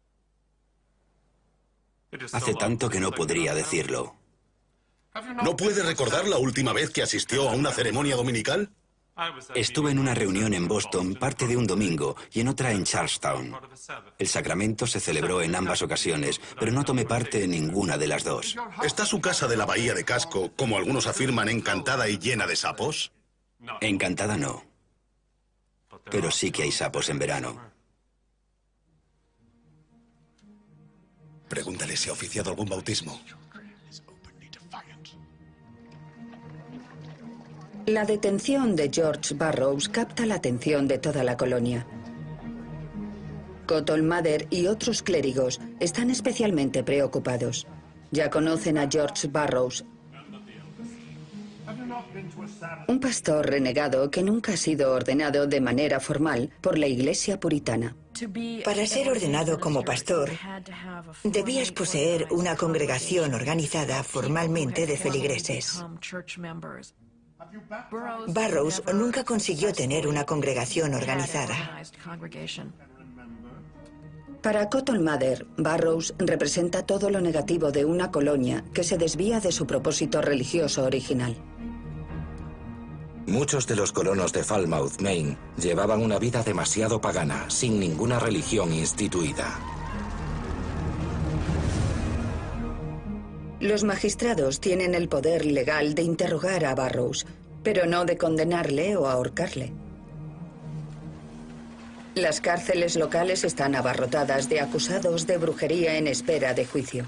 Hace tanto que no podría decirlo. ¿No puede recordar la última vez que asistió a una ceremonia dominical? Estuve en una reunión en Boston, parte de un domingo, y en otra en Charlestown. El sacramento se celebró en ambas ocasiones, pero no tomé parte en ninguna de las dos. ¿Está su casa de la bahía de Casco, como algunos afirman, encantada y llena de sapos? Encantada no. Pero sí que hay sapos en verano. Pregúntale si ha oficiado algún bautismo. La detención de George Burroughs capta la atención de toda la colonia. Cotton Mather y otros clérigos están especialmente preocupados. Ya conocen a George Burroughs, un pastor renegado que nunca ha sido ordenado de manera formal por la Iglesia puritana. Para ser ordenado como pastor, debías poseer una congregación organizada formalmente de feligreses. Burroughs nunca consiguió tener una congregación organizada. Para Cotton Mather, Burroughs representa todo lo negativo de una colonia que se desvía de su propósito religioso original. Muchos de los colonos de Falmouth, Maine, llevaban una vida demasiado pagana, sin ninguna religión instituida. Los magistrados tienen el poder legal de interrogar a Burroughs, pero no de condenarle o ahorcarle. Las cárceles locales están abarrotadas de acusados de brujería en espera de juicio.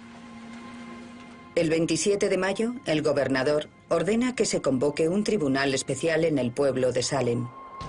El 27 de mayo, el gobernador ordena que se convoque un tribunal especial en el pueblo de Salem.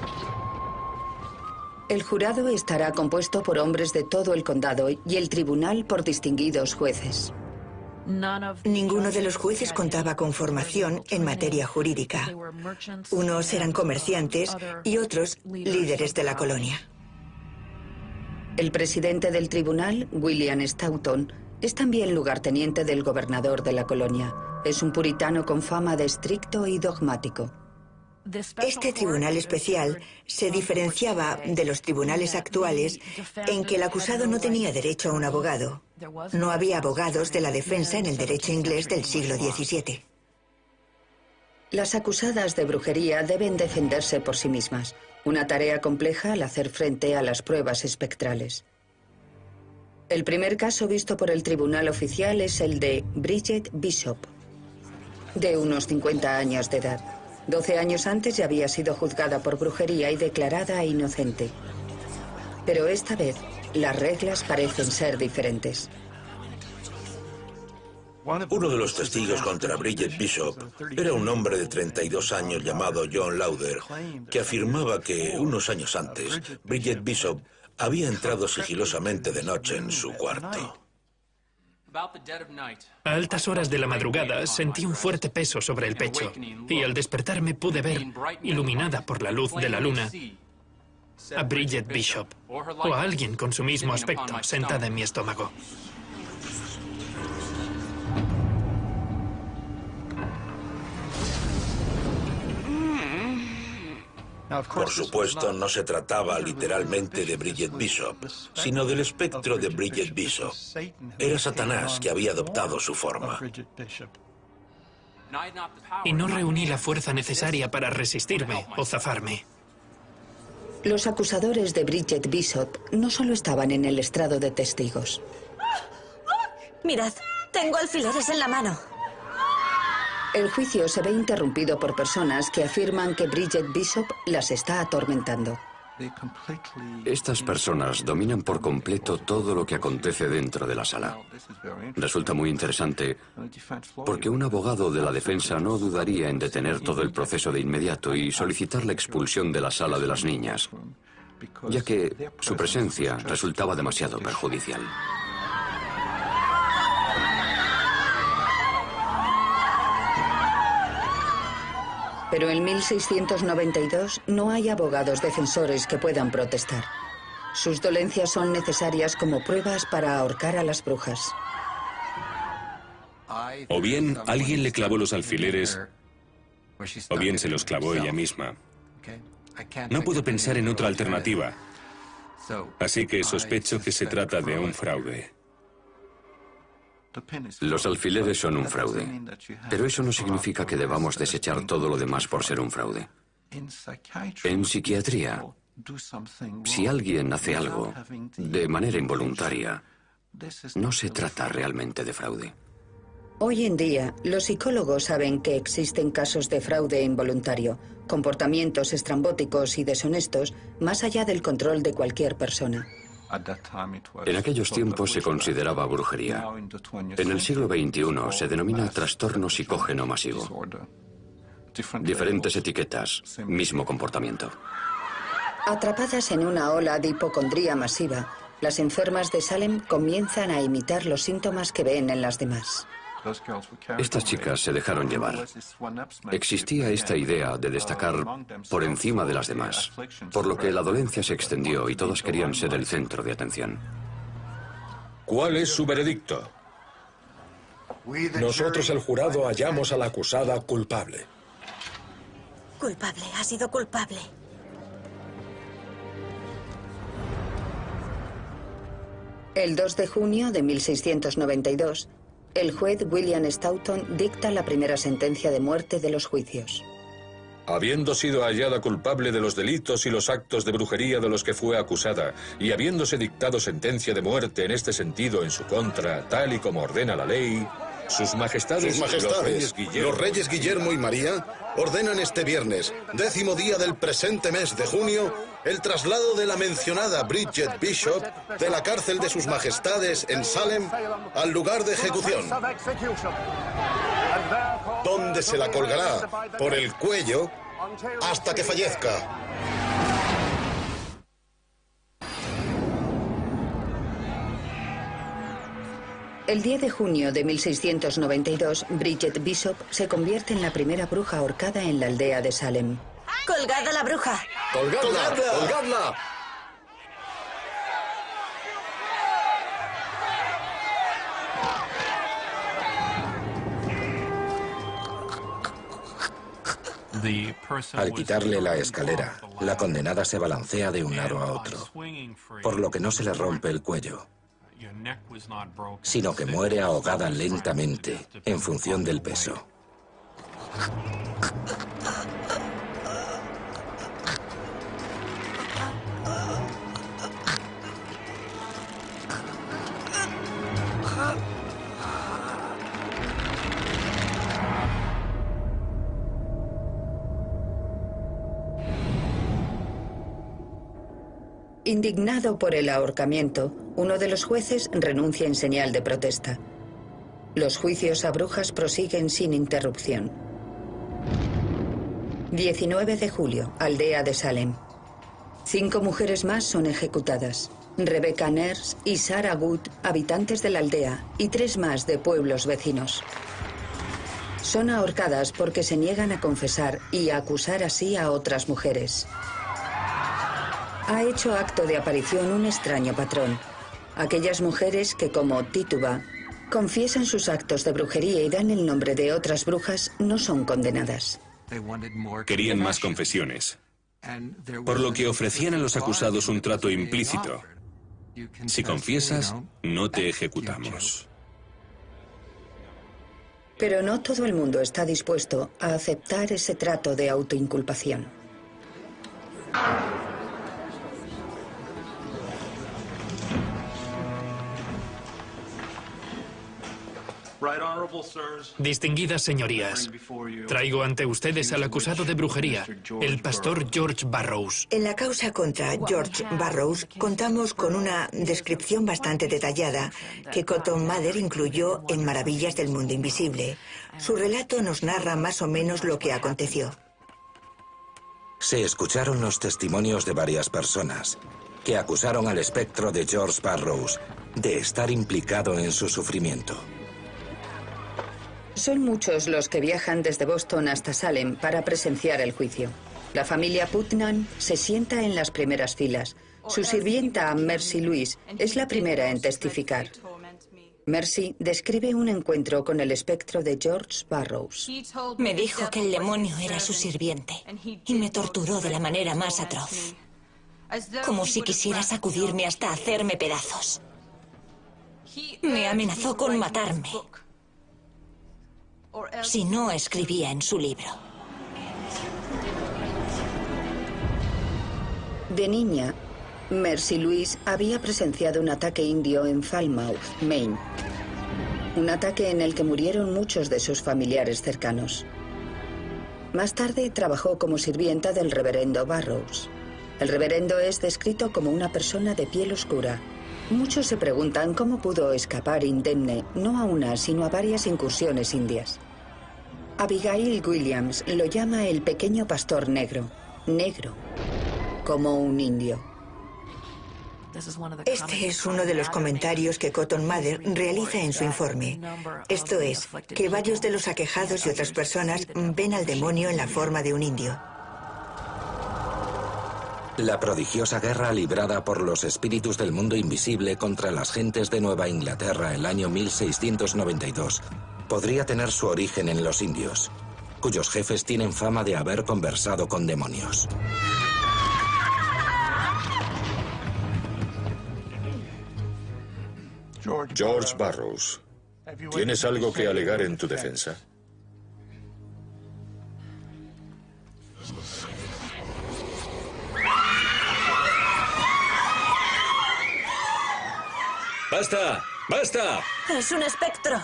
El jurado estará compuesto por hombres de todo el condado y el tribunal por distinguidos jueces. Ninguno de los jueces contaba con formación en materia jurídica. Unos eran comerciantes y otros líderes de la colonia. El presidente del tribunal, William Stoughton, es también lugarteniente del gobernador de la colonia. Es un puritano con fama de estricto y dogmático. Este tribunal especial se diferenciaba de los tribunales actuales en que el acusado no tenía derecho a un abogado. No había abogados de la defensa en el derecho inglés del siglo XVII. Las acusadas de brujería deben defenderse por sí mismas, una tarea compleja al hacer frente a las pruebas espectrales. El primer caso visto por el tribunal oficial es el de Bridget Bishop, de unos 50 años de edad. 12 años antes ya había sido juzgada por brujería y declarada inocente. Pero esta vez, las reglas parecen ser diferentes. Uno de los testigos contra Bridget Bishop era un hombre de 32 años llamado John Lauder, que afirmaba que unos años antes, Bridget Bishop había entrado sigilosamente de noche en su cuarto. A altas horas de la madrugada sentí un fuerte peso sobre el pecho y al despertarme pude ver, iluminada por la luz de la luna, a Bridget Bishop o a alguien con su mismo aspecto sentada en mi estómago. Por supuesto, no se trataba literalmente de Bridget Bishop, sino del espectro de Bridget Bishop. Era Satanás que había adoptado su forma. Y no reuní la fuerza necesaria para resistirme o zafarme. Los acusadores de Bridget Bishop no solo estaban en el estrado de testigos. Mirad, tengo alfileres en la mano. El juicio se ve interrumpido por personas que afirman que Bridget Bishop las está atormentando. Estas personas dominan por completo todo lo que acontece dentro de la sala. Resulta muy interesante porque un abogado de la defensa no dudaría en detener todo el proceso de inmediato y solicitar la expulsión de la sala de las niñas, ya que su presencia resultaba demasiado perjudicial. Pero en 1692 no hay abogados defensores que puedan protestar. Sus dolencias son necesarias como pruebas para ahorcar a las brujas. O bien alguien le clavó los alfileres, o bien se los clavó ella misma. No puedo pensar en otra alternativa, así que sospecho que se trata de un fraude. Los alfileres son un fraude, pero eso no significa que debamos desechar todo lo demás por ser un fraude. En psiquiatría, si alguien hace algo de manera involuntaria, no se trata realmente de fraude. Hoy en día, los psicólogos saben que existen casos de fraude involuntario, comportamientos estrambóticos y deshonestos más allá del control de cualquier persona. En aquellos tiempos se consideraba brujería. En el siglo XXI se denomina trastorno psicógeno masivo. Diferentes etiquetas, mismo comportamiento. Atrapadas en una ola de hipocondría masiva, las enfermas de Salem comienzan a imitar los síntomas que ven en las demás. Estas chicas se dejaron llevar. Existía esta idea de destacar por encima de las demás, por lo que la dolencia se extendió y todas querían ser el centro de atención. ¿Cuál es su veredicto? Nosotros, el jurado, hallamos a la acusada culpable. Culpable, ha sido culpable. El 2 de junio de 1692, el juez William Stoughton dicta la primera sentencia de muerte de los juicios. Habiendo sido hallada culpable de los delitos y los actos de brujería de los que fue acusada, y habiéndose dictado sentencia de muerte en este sentido en su contra, tal y como ordena la ley, Sus Majestades, los reyes Guillermo y María, ordenan este viernes, 10º día del presente mes de junio, el traslado de la mencionada Bridget Bishop de la cárcel de Sus Majestades en Salem al lugar de ejecución, donde se la colgará por el cuello hasta que fallezca. El 10 de junio de 1692, Bridget Bishop se convierte en la primera bruja ahorcada en la aldea de Salem. ¡Colgad a la bruja! ¡Colgadla! ¡Colgadla! Al quitarle la escalera, la condenada se balancea de un lado a otro, por lo que no se le rompe el cuello, sino que muere ahogada lentamente en función del peso. Indignado por el ahorcamiento, uno de los jueces renuncia en señal de protesta. Los juicios a brujas prosiguen sin interrupción. 19 de julio, aldea de Salem. 5 mujeres más son ejecutadas. Rebecca Nurse y Sarah Good, habitantes de la aldea, y 3 más de pueblos vecinos. Son ahorcadas porque se niegan a confesar y a acusar así a otras mujeres. Ha hecho acto de aparición un extraño patrón. Aquellas mujeres que, como Tituba, confiesan sus actos de brujería y dan el nombre de otras brujas, no son condenadas. Querían más confesiones. por lo que ofrecían a los acusados un trato implícito. Si confiesas, no te ejecutamos. Pero no todo el mundo está dispuesto a aceptar ese trato de autoinculpación. Distinguidas señorías, traigo ante ustedes al acusado de brujería, el pastor George Burroughs. En la causa contra George Burroughs contamos con una descripción bastante detallada que Cotton Mather incluyó en Maravillas del Mundo Invisible. Su relato nos narra más o menos lo que aconteció. Se escucharon los testimonios de varias personas que acusaron al espectro de George Burroughs de estar implicado en su sufrimiento. Son muchos los que viajan desde Boston hasta Salem para presenciar el juicio. La familia Putnam se sienta en las primeras filas. Su sirvienta, Mercy Louise, es la primera en testificar. Mercy describe un encuentro con el espectro de George Burroughs. Me dijo que el demonio era su sirviente y me torturó de la manera más atroz. Como si quisiera sacudirme hasta hacerme pedazos. Me amenazó con matarme si no escribía en su libro. De niña, Mercy Louise había presenciado un ataque indio en Falmouth, Maine. Un ataque en el que murieron muchos de sus familiares cercanos. Más tarde trabajó como sirvienta del reverendo Burroughs. El reverendo es descrito como una persona de piel oscura. Muchos se preguntan cómo pudo escapar indemne, no a una, sino a varias incursiones indias. Abigail Williams lo llama el pequeño pastor negro, como un indio. Este es uno de los comentarios que Cotton Mather realiza en su informe. Esto es, que varios de los aquejados y otras personas ven al demonio en la forma de un indio. La prodigiosa guerra librada por los espíritus del mundo invisible contra las gentes de Nueva Inglaterra el año 1692 podría tener su origen en los indios, cuyos jefes tienen fama de haber conversado con demonios. George Burroughs, ¿tienes algo que alegar en tu defensa? ¡Basta! ¡Basta! Es un espectro.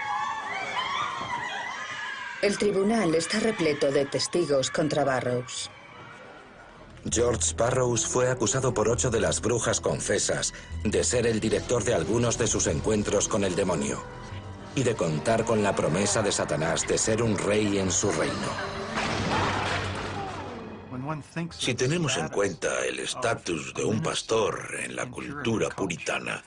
El tribunal está repleto de testigos contra Burroughs. George Burroughs fue acusado por 8 de las brujas confesas de ser el director de algunos de sus encuentros con el demonio y de contar con la promesa de Satanás de ser un rey en su reino. Si tenemos en cuenta el estatus de un pastor en la cultura puritana,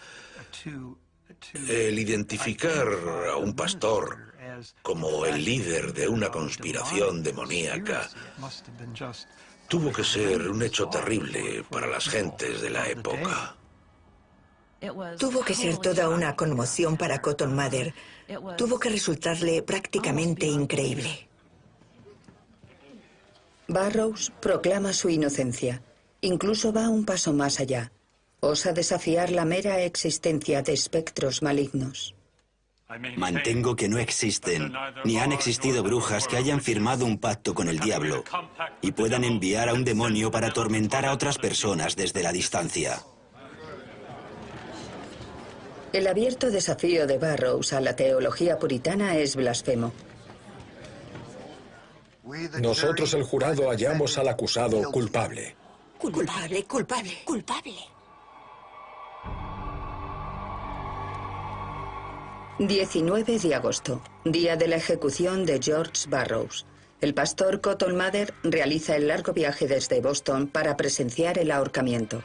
el identificar a un pastor como el líder de una conspiración demoníaca tuvo que ser un hecho terrible para las gentes de la época. Tuvo que ser toda una conmoción para Cotton Mather. Tuvo que resultarle prácticamente increíble. Burroughs proclama su inocencia. Incluso va un paso más allá. Osa desafiar la mera existencia de espectros malignos. Mantengo que no existen, ni han existido brujas que hayan firmado un pacto con el diablo y puedan enviar a un demonio para atormentar a otras personas desde la distancia. El abierto desafío de Burroughs a la teología puritana es blasfemo. Nosotros, el jurado, hallamos al acusado culpable. Culpable, culpable, culpable. 19 de agosto, día de la ejecución de George Burroughs. El pastor Cotton Mather realiza el largo viaje desde Boston para presenciar el ahorcamiento.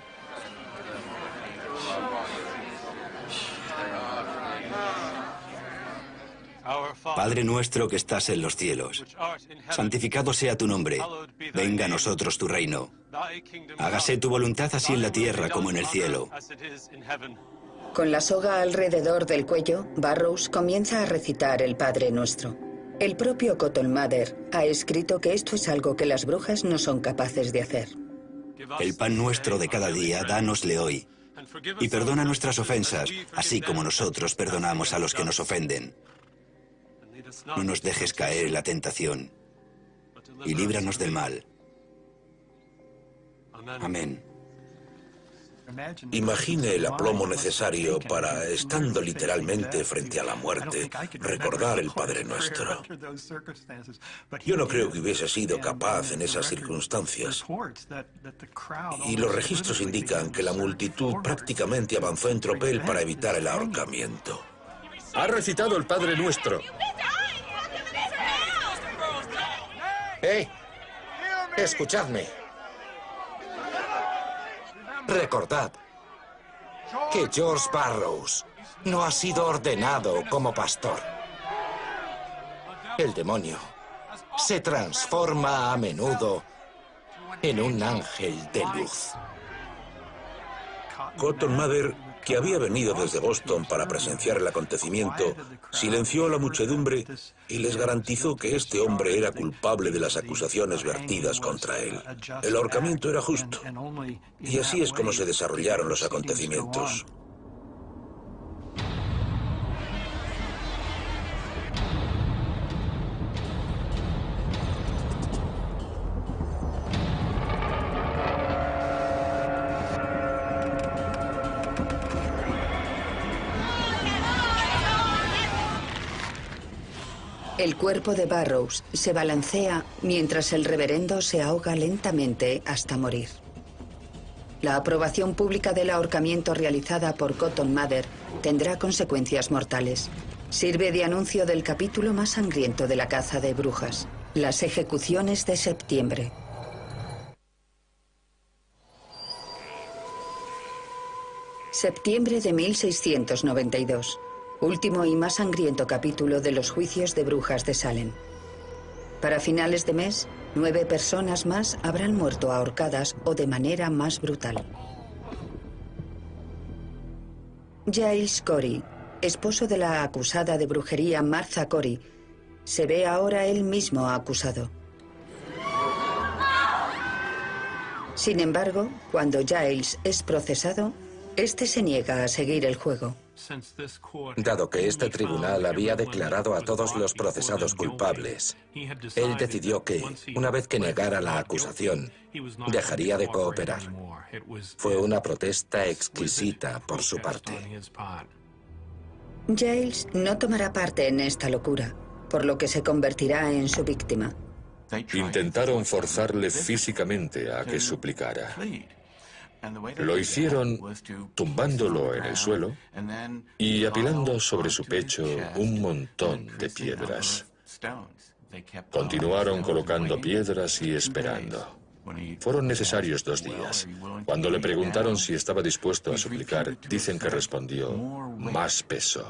Padre nuestro que estás en los cielos, santificado sea tu nombre, venga a nosotros tu reino. Hágase tu voluntad así en la tierra como en el cielo. Con la soga alrededor del cuello, Burroughs comienza a recitar el Padre Nuestro. El propio Cotton Mather ha escrito que esto es algo que las brujas no son capaces de hacer. El pan nuestro de cada día, dánosle hoy. Y perdona nuestras ofensas, así como nosotros perdonamos a los que nos ofenden. No nos dejes caer en la tentación, y líbranos del mal. Amén. Imagine el aplomo necesario para, estando literalmente frente a la muerte, recordar el Padre Nuestro. Yo no creo que hubiese sido capaz en esas circunstancias. Y los registros indican que la multitud prácticamente avanzó en tropel para evitar el ahorcamiento. Ha recitado el Padre Nuestro. Escuchadme. Recordad que George Burroughs no ha sido ordenado como pastor. El demonio se transforma a menudo en un ángel de luz. Cotton Mather, que había venido desde Boston para presenciar el acontecimiento, silenció a la muchedumbre y les garantizó que este hombre era culpable de las acusaciones vertidas contra él. El ahorcamiento era justo. Y así es como se desarrollaron los acontecimientos. El cuerpo de Burroughs se balancea mientras el reverendo se ahoga lentamente hasta morir. La aprobación pública del ahorcamiento realizada por Cotton Mather tendrá consecuencias mortales. Sirve de anuncio del capítulo más sangriento de la caza de brujas, las ejecuciones de septiembre. Septiembre de 1692. Último y más sangriento capítulo de los juicios de brujas de Salem. Para finales de mes, 9 personas más habrán muerto ahorcadas o de manera más brutal. Giles Corey, esposo de la acusada de brujería Martha Corey, se ve ahora él mismo acusado. Sin embargo, cuando Giles es procesado, este se niega a seguir el juego. Dado que este tribunal había declarado a todos los procesados culpables, él decidió que, una vez que negara la acusación, dejaría de cooperar. Fue una protesta exquisita por su parte. Giles no tomará parte en esta locura, por lo que se convertirá en su víctima. Intentaron forzarle físicamente a que suplicara. Lo hicieron tumbándolo en el suelo y apilando sobre su pecho un montón de piedras. Continuaron colocando piedras y esperando. Fueron necesarios 2 días. Cuando le preguntaron si estaba dispuesto a suplicar, dicen que respondió, más peso.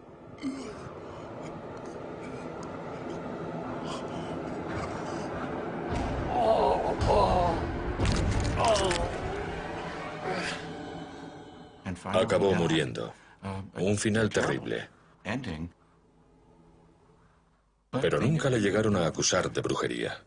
Acabó muriendo. Un final terrible. Pero nunca le llegaron a acusar de brujería.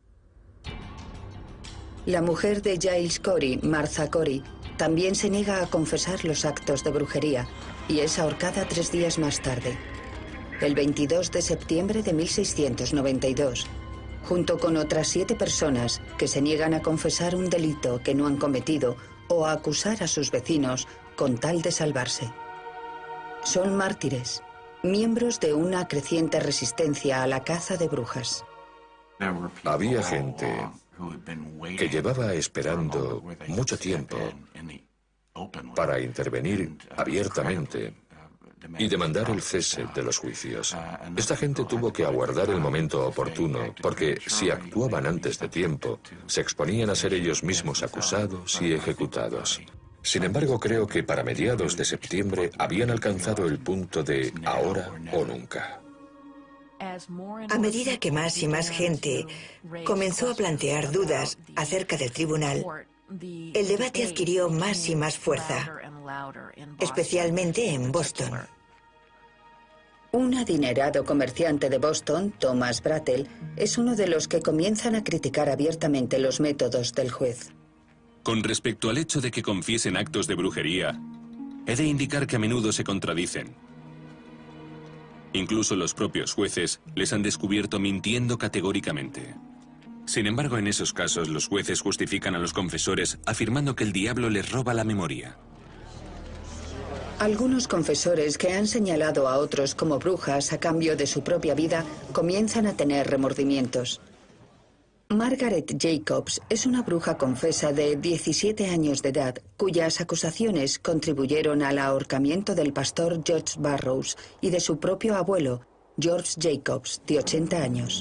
La mujer de Giles Corey, Martha Corey, también se niega a confesar los actos de brujería y es ahorcada 3 días más tarde, el 22 de septiembre de 1692, junto con otras 7 personas que se niegan a confesar un delito que no han cometido o a acusar a sus vecinos con tal de salvarse. Son mártires, miembros de una creciente resistencia a la caza de brujas. Había gente que llevaba esperando mucho tiempo para intervenir abiertamente y demandar el cese de los juicios. Esta gente tuvo que aguardar el momento oportuno, porque si actuaban antes de tiempo, se exponían a ser ellos mismos acusados y ejecutados. Sin embargo, creo que para mediados de septiembre habían alcanzado el punto de ahora o nunca. A medida que más y más gente comenzó a plantear dudas acerca del tribunal, el debate adquirió más y más fuerza, especialmente en Boston. Un adinerado comerciante de Boston, Thomas Brattle, es uno de los que comienzan a criticar abiertamente los métodos del juez. Con respecto al hecho de que confiesen actos de brujería, he de indicar que a menudo se contradicen. Incluso los propios jueces les han descubierto mintiendo categóricamente. Sin embargo, en esos casos, los jueces justifican a los confesores afirmando que el diablo les roba la memoria. Algunos confesores que han señalado a otros como brujas a cambio de su propia vida comienzan a tener remordimientos. Margaret Jacobs es una bruja confesa de 17 años de edad, cuyas acusaciones contribuyeron al ahorcamiento del pastor George Burroughs y de su propio abuelo, George Jacobs, de 80 años.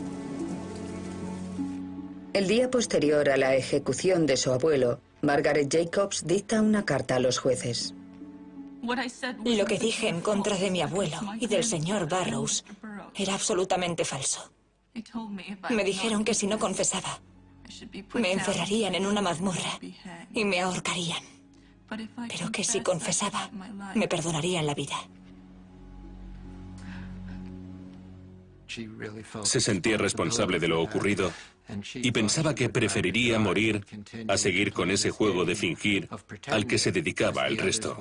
El día posterior a la ejecución de su abuelo, Margaret Jacobs dicta una carta a los jueces. Lo que dije en contra de mi abuelo y del señor Burroughs era absolutamente falso. Me dijeron que si no confesaba, me encerrarían en una mazmorra y me ahorcarían. Pero que si confesaba, me perdonarían la vida. Se sentía responsable de lo ocurrido y pensaba que preferiría morir a seguir con ese juego de fingir al que se dedicaba el resto.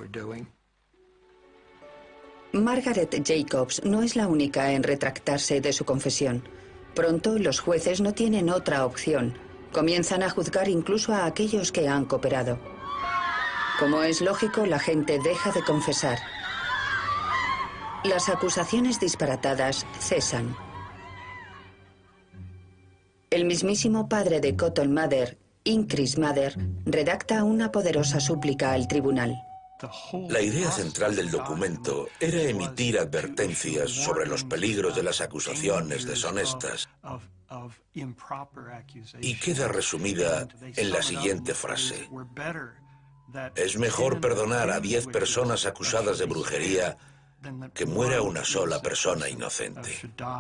Margaret Jacobs no es la única en retractarse de su confesión. Pronto los jueces no tienen otra opción. Comienzan a juzgar incluso a aquellos que han cooperado. Como es lógico, la gente deja de confesar. Las acusaciones disparatadas cesan. El mismísimo padre de Cotton Mather, Increase Mather, redacta una poderosa súplica al tribunal. La idea central del documento era emitir advertencias sobre los peligros de las acusaciones deshonestas y queda resumida en la siguiente frase: es mejor perdonar a 10 personas acusadas de brujería que muera una sola persona inocente.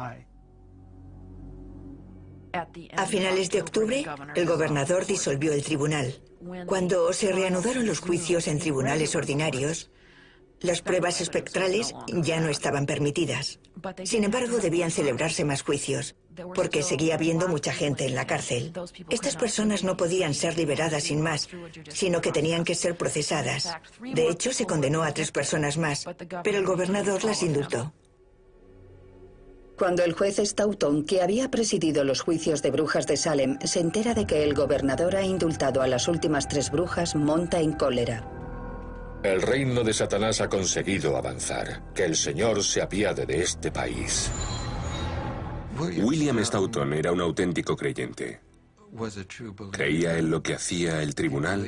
A finales de octubre, el gobernador disolvió el tribunal. Cuando se reanudaron los juicios en tribunales ordinarios, las pruebas espectrales ya no estaban permitidas. Sin embargo, debían celebrarse más juicios, porque seguía habiendo mucha gente en la cárcel. Estas personas no podían ser liberadas sin más, sino que tenían que ser procesadas. De hecho, se condenó a 3 personas más, pero el gobernador las indultó. Cuando el juez Stoughton, que había presidido los juicios de brujas de Salem, se entera de que el gobernador ha indultado a las últimas 3 brujas, monta en cólera. El reino de Satanás ha conseguido avanzar. Que el Señor se apiade de este país. William Stoughton era un auténtico creyente. Creía en lo que hacía el tribunal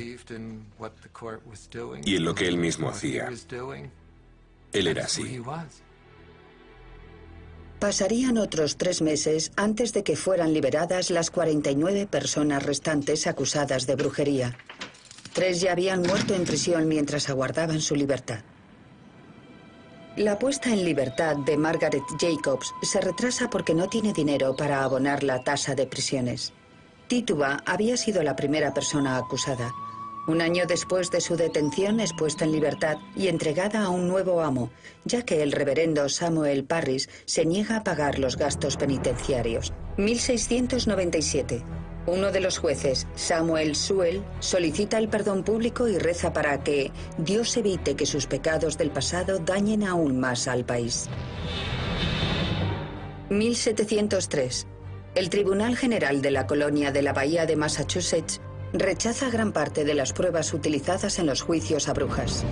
y en lo que él mismo hacía. Él era así. Pasarían otros 3 meses antes de que fueran liberadas las 49 personas restantes acusadas de brujería. 3 ya habían muerto en prisión mientras aguardaban su libertad. La puesta en libertad de Margaret Jacobs se retrasa porque no tiene dinero para abonar la tasa de prisiones. Tituba había sido la primera persona acusada. Un año después de su detención es puesta en libertad y entregada a un nuevo amo, ya que el reverendo Samuel Parris se niega a pagar los gastos penitenciarios. 1697. Uno de los jueces, Samuel Sewell, solicita el perdón público y reza para que Dios evite que sus pecados del pasado dañen aún más al país. 1703. El Tribunal General de la Colonia de la Bahía de Massachusetts rechaza gran parte de las pruebas utilizadas en los juicios a brujas.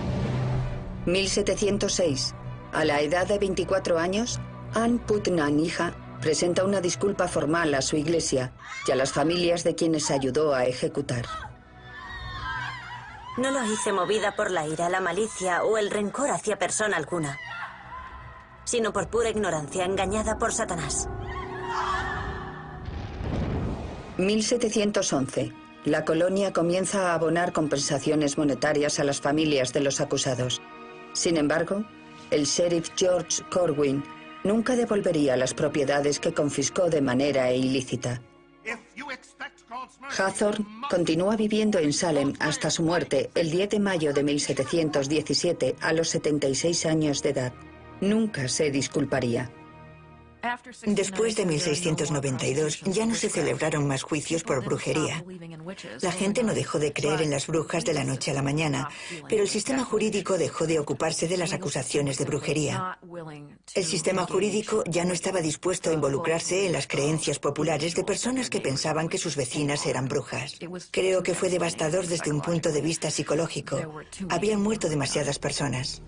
1706. A la edad de 24 años, Ann Putnam, hija, presenta una disculpa formal a su iglesia y a las familias de quienes ayudó a ejecutar. No lo hice movida por la ira, la malicia o el rencor hacia persona alguna, sino por pura ignorancia, engañada por Satanás. 1711. La colonia comienza a abonar compensaciones monetarias a las familias de los acusados. Sin embargo, el sheriff George Corwin nunca devolvería las propiedades que confiscó de manera ilícita. Hathorne continúa viviendo en Salem hasta su muerte el 10 de mayo de 1717 a los 76 años de edad. Nunca se disculparía. Después de 1692 ya no se celebraron más juicios por brujería. La gente no dejó de creer en las brujas de la noche a la mañana, pero el sistema jurídico dejó de ocuparse de las acusaciones de brujería. El sistema jurídico ya no estaba dispuesto a involucrarse en las creencias populares de personas que pensaban que sus vecinas eran brujas. Creo que fue devastador desde un punto de vista psicológico. Habían muerto demasiadas personas.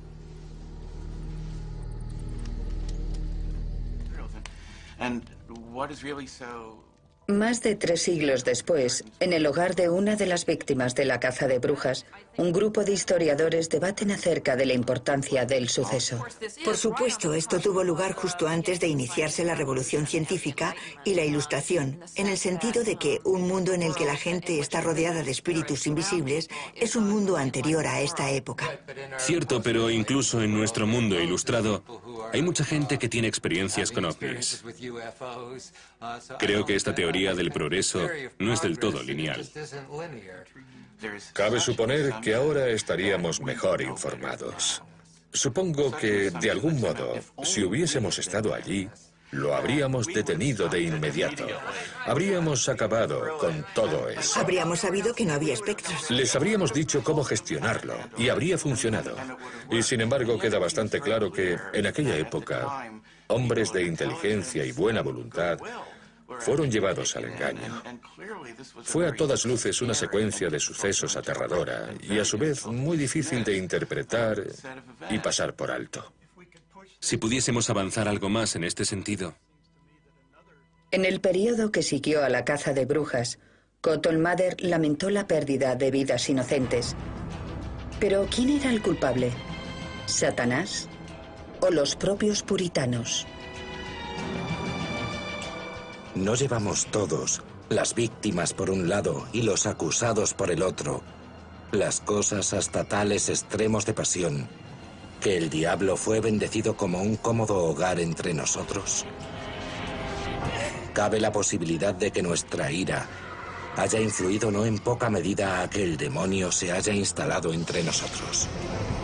Más de 3 siglos después, en el hogar de una de las víctimas de la caza de brujas, un grupo de historiadores debaten acerca de la importancia del suceso. Por supuesto, esto tuvo lugar justo antes de iniciarse la revolución científica y la ilustración, en el sentido de que un mundo en el que la gente está rodeada de espíritus invisibles es un mundo anterior a esta época. Cierto, pero incluso en nuestro mundo ilustrado hay mucha gente que tiene experiencias con ovnis. Creo que esta teoría del progreso no es del todo lineal. Cabe suponer que ahora estaríamos mejor informados. Supongo que, de algún modo, si hubiésemos estado allí, lo habríamos detenido de inmediato. Habríamos acabado con todo eso. Habríamos sabido que no había espectros. Les habríamos dicho cómo gestionarlo y habría funcionado. Y sin embargo queda bastante claro que, en aquella época, hombres de inteligencia y buena voluntad fueron llevados al engaño. Fue a todas luces una secuencia de sucesos aterradora y a su vez muy difícil de interpretar y pasar por alto. Si pudiésemos avanzar algo más en este sentido. En el periodo que siguió a la caza de brujas, Cotton Mather lamentó la pérdida de vidas inocentes. Pero ¿quién era el culpable? ¿Satanás? ¿O los propios puritanos? No llevamos todos, las víctimas por un lado y los acusados por el otro, las cosas hasta tales extremos de pasión, que el diablo fue bendecido como un cómodo hogar entre nosotros? Cabe la posibilidad de que nuestra ira haya influido no en poca medida a que el demonio se haya instalado entre nosotros.